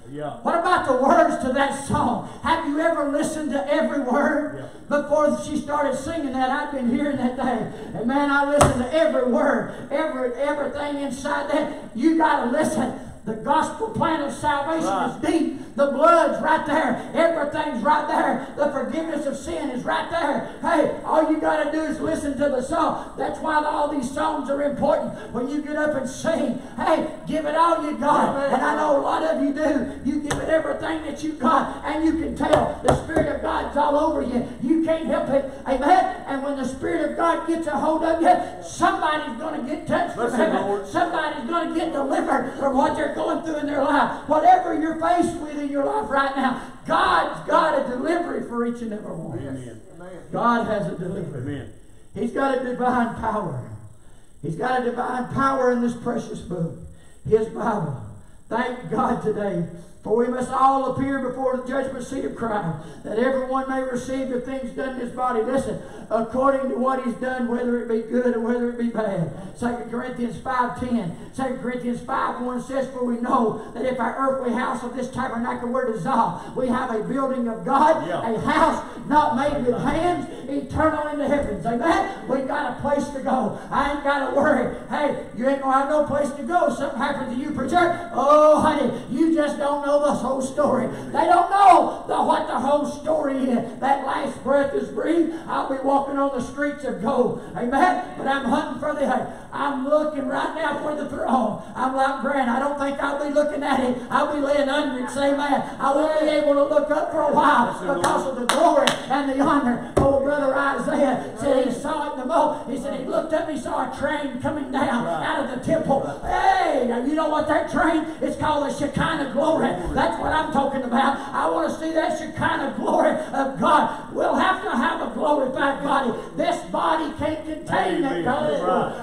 Yeah. What about the words to that song? Have you ever listened to every word? Yeah. Before she started singing that, I'd been hearing that day. And man, I listened to every word, everything inside that. You got to listen. The gospel plan of salvation is deep. The blood's right there. Everything's right there. The forgiveness of sin is right there. Hey, all you got to do is listen to the song. That's why all these songs are important. When you get up and sing, hey, give it all you got. And I know a lot of you do. You give it everything that you got, and you can tell the Spirit of God's all over you. You can't help it. Amen? And when the Spirit of God gets a hold of you, somebody's going to get touched from heaven. Somebody's going to get delivered from what they're going through in their life. Whatever you're faced with in your life right now, God's got a delivery for each and every one. Amen. God has a delivery. Amen. He's got a divine power. He's got a divine power in this precious book, His Bible. Thank God today. For we must all appear before the judgment seat of Christ, that everyone may receive the things done in his body. Listen, according to what he's done, whether it be good or whether it be bad. 2 Corinthians 5:10. 2 Corinthians 5:1 says, for we know that if our earthly house of this tabernacle were dissolved, we have a building of God, a house not made with hands, eternal in the heavens. Amen? We got a place to go. I ain't got to worry. Hey, you ain't going to have no place to go. Something happened to you, preacher. Oh, honey, you just don't know the whole story. They don't know what the whole story is. That last breath is breathed. I'll be walking on the streets of gold. Amen? But I'm hunting for I'm looking right now for the throne. I'm like Grant. I don't think I'll be looking at it. I'll be laying under it. Say, man, I won't be able to look up for a while because of the glory and the honor. Old brother Isaiah said he saw it in the moment. He said he looked up and he saw a train coming down out of the temple. Hey, now you know what that train? It's called the Shekinah glory. That's what I'm talking about. I want to see that Shekinah glory of God. We'll have to have a glorified body. This body can't contain that glory.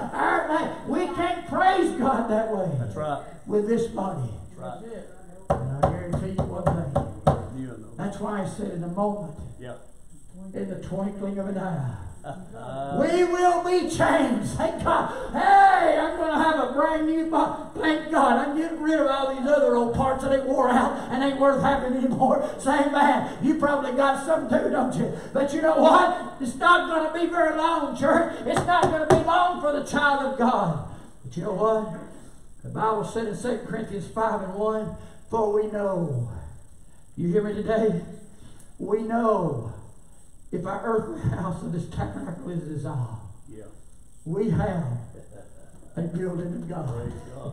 We can't praise God that way. That's right. With this body. That's right. And I guarantee you one thing. That's why I said in a moment, in the twinkling of an eye, we will be changed. Thank God. Hey, I'm going to have a brand new body. Thank God. I'm getting rid of all these other old parts that ain't wore out and ain't worth having anymore. Say, man, you probably got some too, don't you? But you know what? It's not going to be very long, church. It's not going to be long for the child of God. But you know what? The Bible said in 2 Corinthians 5:1, for we know. You hear me today? We know. If our earthly house of this tabernacle is dissolved, we have a building of God.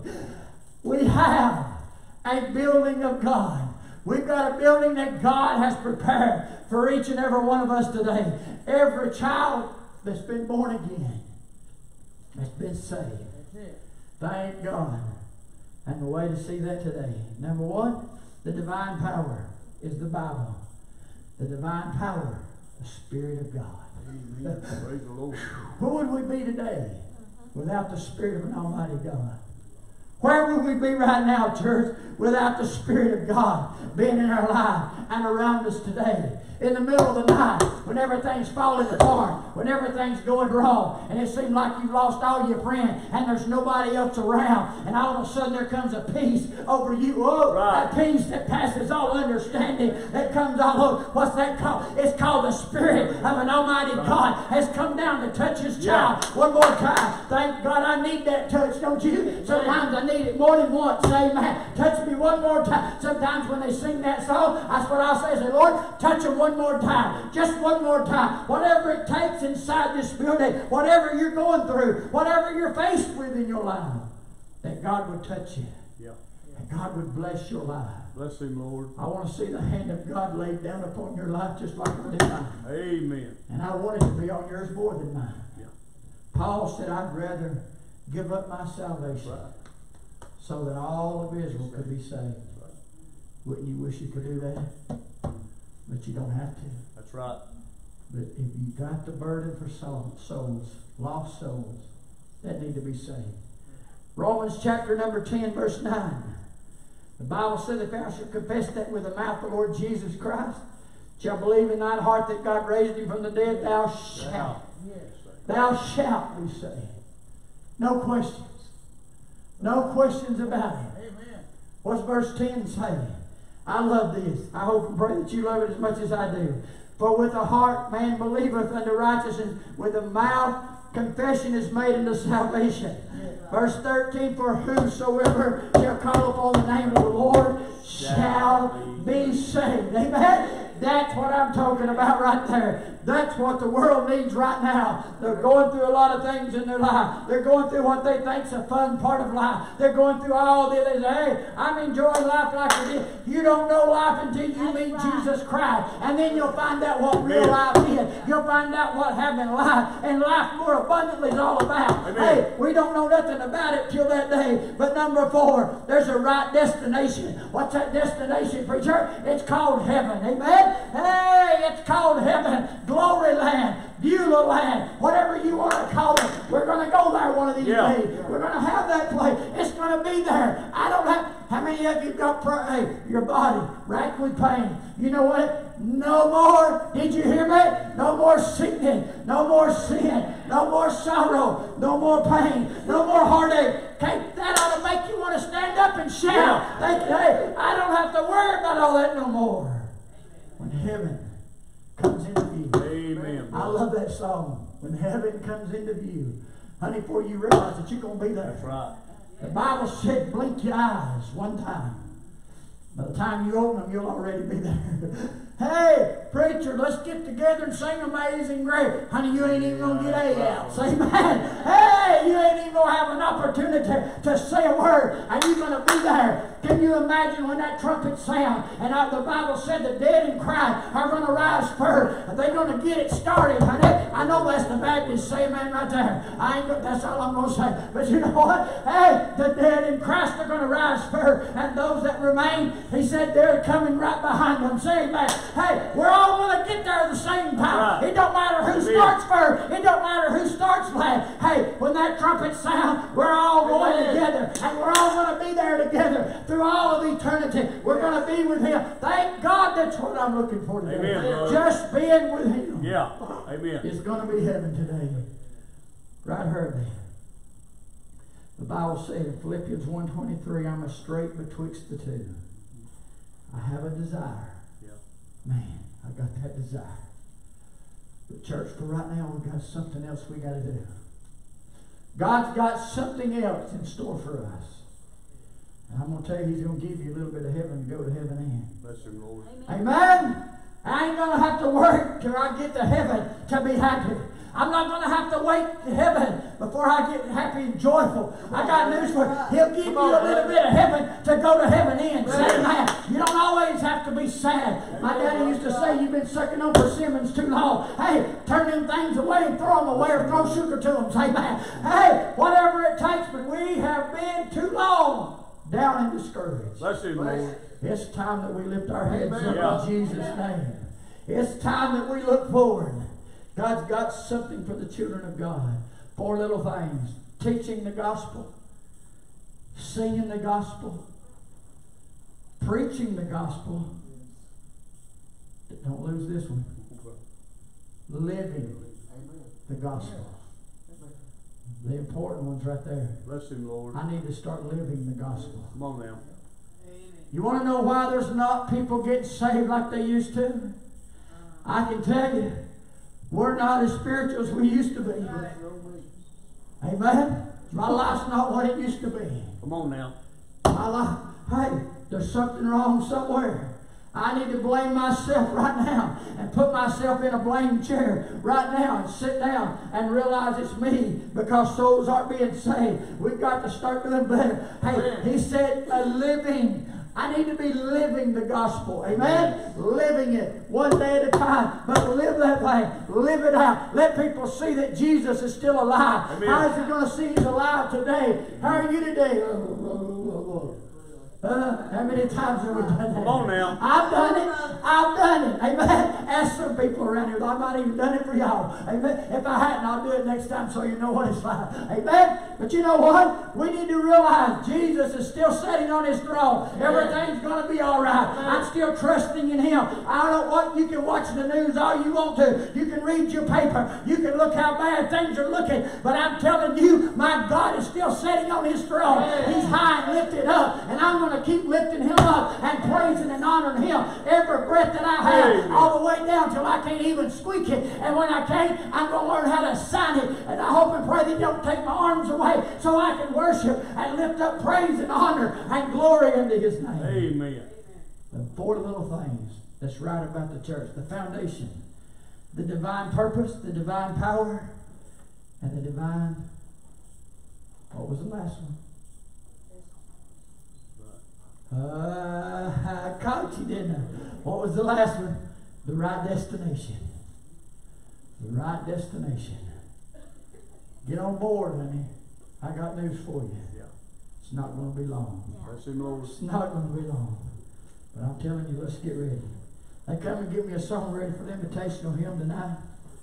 We have a building of God. We've got a building that God has prepared for each and every one of us today. Every child that's been born again, that's been saved. Thank God. And the way to see that today. Number one, the divine power is the Bible. The divine power, the Spirit of God. Praise the Lord. Who would we be today without the Spirit of an Almighty God? Where would we be right now, church, without the Spirit of God being in our life and around us today? In the middle of the night, when everything's falling apart, when everything's going wrong, and it seems like you've lost all your friends, and there's nobody else around, and all of a sudden there comes a peace over you. Oh, that peace that passes all understanding, that comes all over. What's that called? It's called the Spirit of an Almighty God has come down to touch His child. One more time. Thank God, I need that touch, don't you? Sometimes I need it more than once. Amen. Touch me one more time. Sometimes when they sing that song, that's what I'll say. Say, Lord, touch them one more time. Just one more time. Whatever it takes inside this building, whatever you're going through, whatever you're faced with in your life, that God would touch you. And God would bless your life. Bless Him, Lord. I want to see the hand of God laid down upon your life just like it did mine. Amen. And I want it to be on yours more than mine. Paul said, I'd rather give up my salvation so that all of Israel could be saved. Wouldn't you wish you could do that? But you don't have to. That's right. But if you got the burden for souls, lost souls, that need to be saved. Romans chapter number 10, verse 9. The Bible says, if thou shalt confess that with the mouth the Lord Jesus Christ, shall believe in thine heart that God raised Him from the dead, thou shalt. Thou shalt be saved. No questions. No questions about it. Amen. What's verse 10 say? I love this. I hope and pray that you love it as much as I do. For with the heart man believeth unto righteousness, with the mouth confession is made unto salvation. Verse 13, for whosoever shall call upon the name of the Lord shall be saved. Amen? That's what I'm talking about right there. That's what the world needs right now. They're going through a lot of things in their life. They're going through what they think's a fun part of life. They're going through all this. They say, hey, I'm enjoying life like it is. You don't know life until you meet Jesus Christ. And then you'll find out what real life is. You'll find out what having life and life more abundantly is all about. Amen. Hey, we don't know nothing about it till that day. But number 4, there's a right destination. What's that destination, preacher? It's called heaven. Amen? Hey, it's called heaven. Glory land, Beulah land, whatever you want to call it. We're going to go there one of these days. We're going to have that place. It's going to be there. I don't have, how many of you got your body racked with pain? You know what? No more, did you hear me? No more sickness, no more sin, no more sorrow, no more pain, no more heartache. Okay, that ought to make you want to stand up and shout. Hey, I don't have to worry about all that no more. When heaven comes into view. Amen. I love that song. When heaven comes into view. Honey, before you realize that you're going to be there. That's right. The Bible said, blink your eyes one time. By the time you open them, you'll already be there. Hey, preacher, let's get together and sing Amazing Grace. Honey, you ain't even going to get A out. Say, man, hey, you ain't even going to have an opportunity to say a word, and you're going to be there. Can you imagine when that trumpet sound, and the Bible said the dead in Christ are going to rise first. Are they going to get it started, honey? I know that's the Baptist say, man, right there. That's all I'm going to say. But you know what? Hey, the dead in Christ are going to rise first, and those that remain, he said they're coming right behind them. Say, man, hey, we're all going to get there at the same time. Right. It don't matter who starts first. It don't matter who starts last. Hey, when that trumpet sounds, we're all going together. And we're all going to be there together through all of eternity. We're going to be with Him. Thank God that's what I'm looking for today. Amen, just being with Him. Yeah. Amen. It's going to be heaven today. Right here then. The Bible said in Philippians 1:23, I'm a strait betwixt the two. I have a desire. Man, I got that desire. But church, for right now, we've got something else we got to do. God's got something else in store for us. And I'm going to tell you, He's going to give you a little bit of heaven to go to heaven in. Bless Him, Lord. Amen. I ain't going to have to work till I get to heaven to be happy. I'm not going to have to wait to heaven before I get happy and joyful. I got news for you. He'll give you a little bit of heaven to go to heaven in. Say that. You don't always have to be sad. My daddy used to say, you've been sucking on persimmons too long. Hey, turn them things away and throw them away or throw sugar to them. Say that. Hey, whatever it takes, but we have been too long down and discouraged. Bless Him, Lord. It's time that we lift our heads up in Jesus' name. It's time that we look forward. God's got something for the children of God. 4 little things. Teaching the gospel. Singing the gospel. Preaching the gospel. Don't lose this one. Living the gospel. The important one's right there. Bless Him, Lord. I need to start living the gospel. Come on now. You want to know why there's not people getting saved like they used to? I can tell you. We're not as spiritual as we used to be. Amen? My life's not what it used to be. Come on now. My life, hey, there's something wrong somewhere. I need to blame myself right now and put myself in a blame chair right now and sit down and realize it's me because souls aren't being saved. We've got to start doing better. Hey, He said living. I need to be living the gospel. Amen? Living it one day at a time. But live that thing. Live it out. Let people see that Jesus is still alive. Amen. How is He going to see He's alive today? How are you today? How many times have we done that? Come on now. I've done it. I've done it. Amen. Ask some people around here. I might even done it for y'all. Amen. If I hadn't, I'll do it next time so you know what it's like. Amen. But you know what? We need to realize Jesus is still sitting on his throne. Everything's going to be all right. I'm still trusting in him. I don't know what, you can watch the news all you want to. You can read your paper. You can look how bad things are looking. But I'm telling you, my God is still sitting on his throne. He's high and lifted up. And I'm going to keep lifting him up and praising and honoring him every breath that I have, all the way down till I can't even squeak it. And when I can't, I'm going to learn how to sign it. And I hope and pray that don't take my arms away so I can worship and lift up praise and honor and glory unto his name. Amen. The four little things that's right about the church: the foundation, the divine purpose, the divine power, and the divine, what was the last one? I caught you, didn't I? What was the last one? The right destination. The right destination. Get on board, honey. I got news for you. Yeah. It's not going to be long. Bless him, Lord. It's not going to be long. But I'm telling you, let's get ready. They come and give me a song ready for the invitational hymn tonight.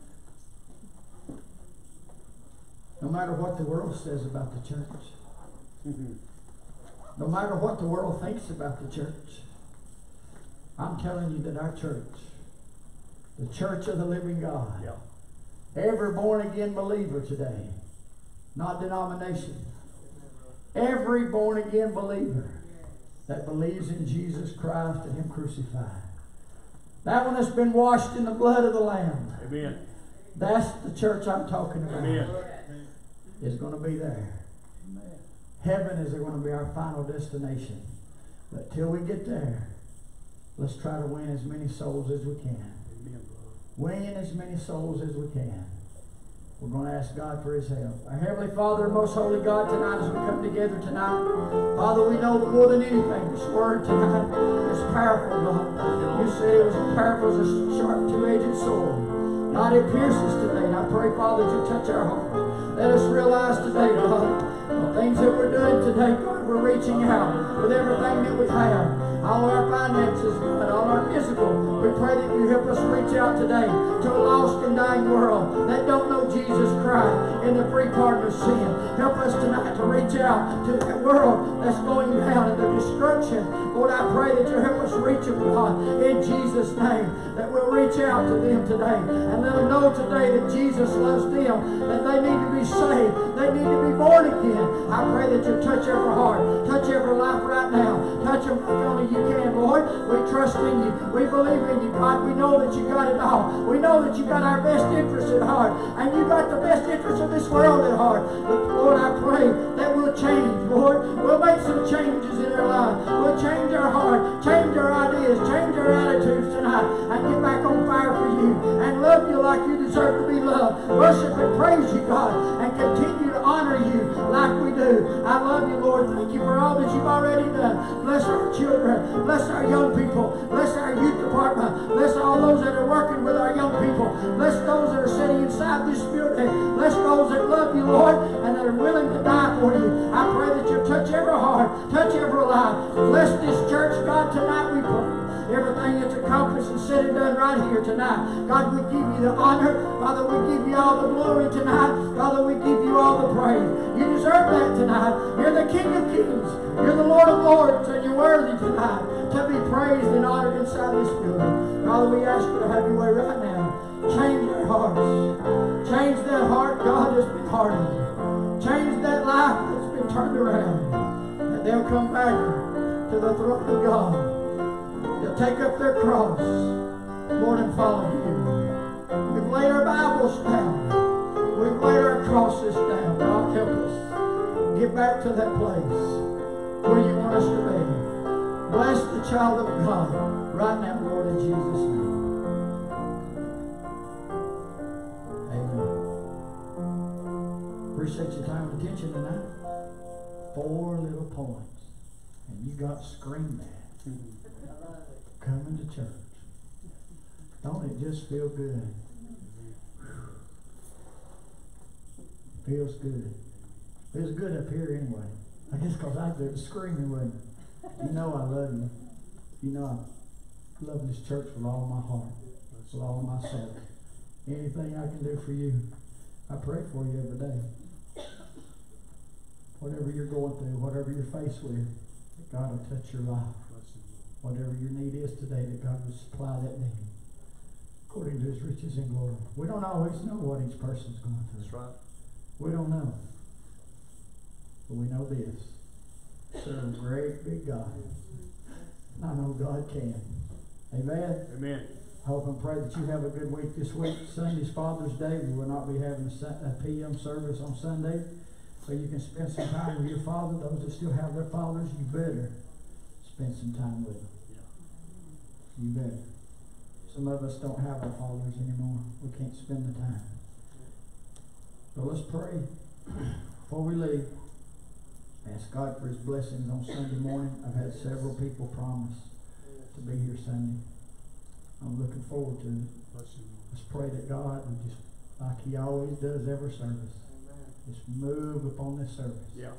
No matter what the world says about the church. No matter what the world thinks about the church. I'm telling you that our church, the church of the living God, every born again believer today, not denomination, every born again believer that believes in Jesus Christ and him crucified, that one that's been washed in the blood of the Lamb, Amen. that's the church I'm talking about. Amen. Is going to be there. Heaven is going to be our final destination. But till we get there, let's try to win as many souls as we can. Win as many souls as we can. We're going to ask God for his help. Our Heavenly Father and most holy God, tonight as we come together tonight, Father, we know that more than anything, this word tonight is powerful, God. You said it was as powerful as a sharp two-edged sword. God, it pierces today. And I pray, Father, that you touch our heart. Let us realize today, God, the things that we're doing today, God, we're reaching out with everything that we have. All our finances, God, all our physical. We pray that you help us reach out today to a lost and dying world that don't know Jesus Christ in the free pardon of sin. Help us tonight to reach out to that world that's going down in the destruction. Lord, I pray that you help us reach them, God, in Jesus' name, that we'll reach out to them today and let them know today that Jesus loves them, that they need to be saved, they need to be born again. I pray that you touch every heart, touch every life right now, touch them like only you can, Lord. We trust in you, we believe in you, God. We know that you got it all. We know that you got our best interests at heart, and you got the best interests of this world at heart. But Lord, I pray that we'll change, Lord. We'll make some changes in our life. We'll change our heart, change our ideas, change our attitudes tonight, and get back on fire for you, and love you like you deserve to be loved. Worship and praise you, God, and continue to honor you like we do. I love you, Lord. Thank you for all that you've already done. Bless our children. Bless our young people. Bless our youth department. Bless all those that are working with our young people. Bless those that are sitting inside this building. Bless those that love you, Lord, and that are willing to die for you. I pray that you touch every heart, touch every life. Bless this church, God, tonight we pray. Everything that's accomplished and said and done right here tonight, God, we give you the honor. Father, we give you all the glory tonight. Father, we give you all the praise. You deserve that tonight. You're the King of Kings. You're the Lord of Lords, and you're worthy tonight to be praised and honored inside this building. Father, we ask you to have your way right now. Change their hearts. Change that heart, God, that's been hardened. Change that life that's been turned around. And they'll come back to the throne of God. They'll take up their cross, Lord, and follow you. We've laid our Bibles down. We've laid our crosses down. God, help us get back to that place where you want us to be. Bless the child of God right now, Lord, in Jesus' name. Amen. Appreciate your time and attention tonight. 4 little points, and you got screamed at. Coming to church. Don't it just feel good? Feels good. Feels good up here anyway. I guess because I've been screaming with you. You know I love you. You know I love this church with all my heart. with all my soul. Anything I can do for you, I pray for you every day. Whatever you're going through, whatever you're faced with, that God will touch your life. Whatever your need is today, that God will supply that need according to His riches and glory. We don't always know what each person's going through. That's right. We don't know. But we know this. Serve a great big God. And I know God can. Amen? Amen. I hope and pray that you have a good week this week. Sunday's Father's Day. We will not be having a PM service on Sunday. So you can spend some time with your father. Those that still have their fathers, you better spend some time with them. You better. Some of us don't have our fathers anymore. We can't spend the time. So let's pray before we leave. Ask God for His blessings on Sunday morning. I've had several people promise to be here Sunday. I'm looking forward to it. Let's pray that God would just, like He always does every service, just move upon this service. Yeah.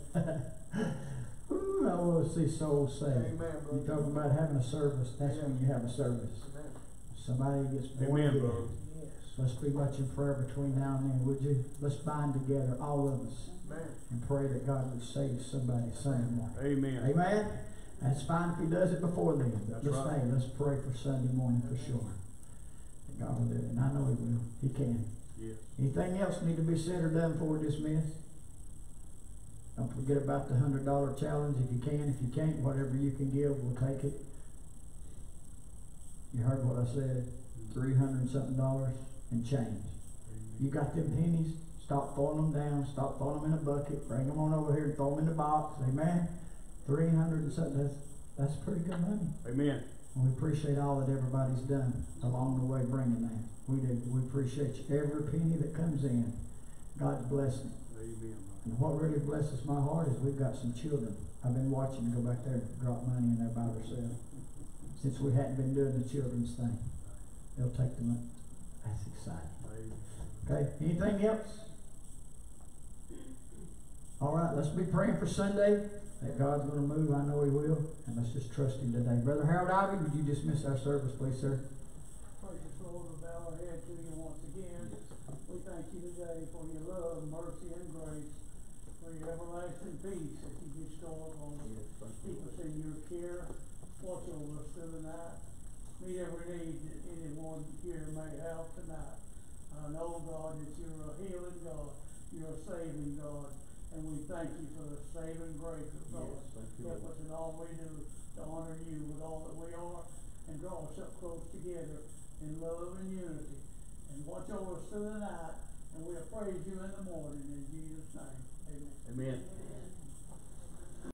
Ooh, I want to see souls saved. You talking about having a service, that's when you have a service. Somebody gets born Amen, again. brother. Let's be much in prayer between now and then, would you? Let's bind together, all of us, and pray that God would save somebody Sunday morning. Amen. Amen? That's fine if He does it before then. But That's right. let's pray for Sunday morning for sure. That God will do it. And I know He will. He can. Yes. Anything else need to be said or done before we dismiss? Don't forget about the $100 challenge if you can. If you can't, whatever you can give, we'll take it. You heard what I said. $300 and something and change. You got them pennies, stop throwing them down, stop throwing them in a bucket, bring them on over here and throw them in the box. Amen. 300 and something, that's pretty good money. Amen. And we appreciate all that everybody's done along the way bringing that. We do. We appreciate every penny that comes in. God's blessing. Amen. And what really blesses my heart is we've got some children. I've been watching them go back there and drop money in there by themselves. Since we hadn't been doing the children's thing. They'll take them up. That's exciting. Okay, anything else? All right, let's be praying for Sunday. That God's going to move. I know He will. And let's just trust Him today. Brother Harold Ivy, would you dismiss our service, please, sir? Precious Lord, we bow our head to You once again. We thank You today for Your love, mercy, and grace, for Your everlasting peace that You bestow upon us. Keep us in Your care. Watch over us through the night. Meet every need that anyone here may have tonight. I know, God, that You're a healing God. You're a saving God. And we thank You for the saving grace of God. Help us in all we do to honor You with all that we are and draw us up close together in love and unity. And watch over us through the night. And we'll praise You in the morning in Jesus' name. Amen. Amen.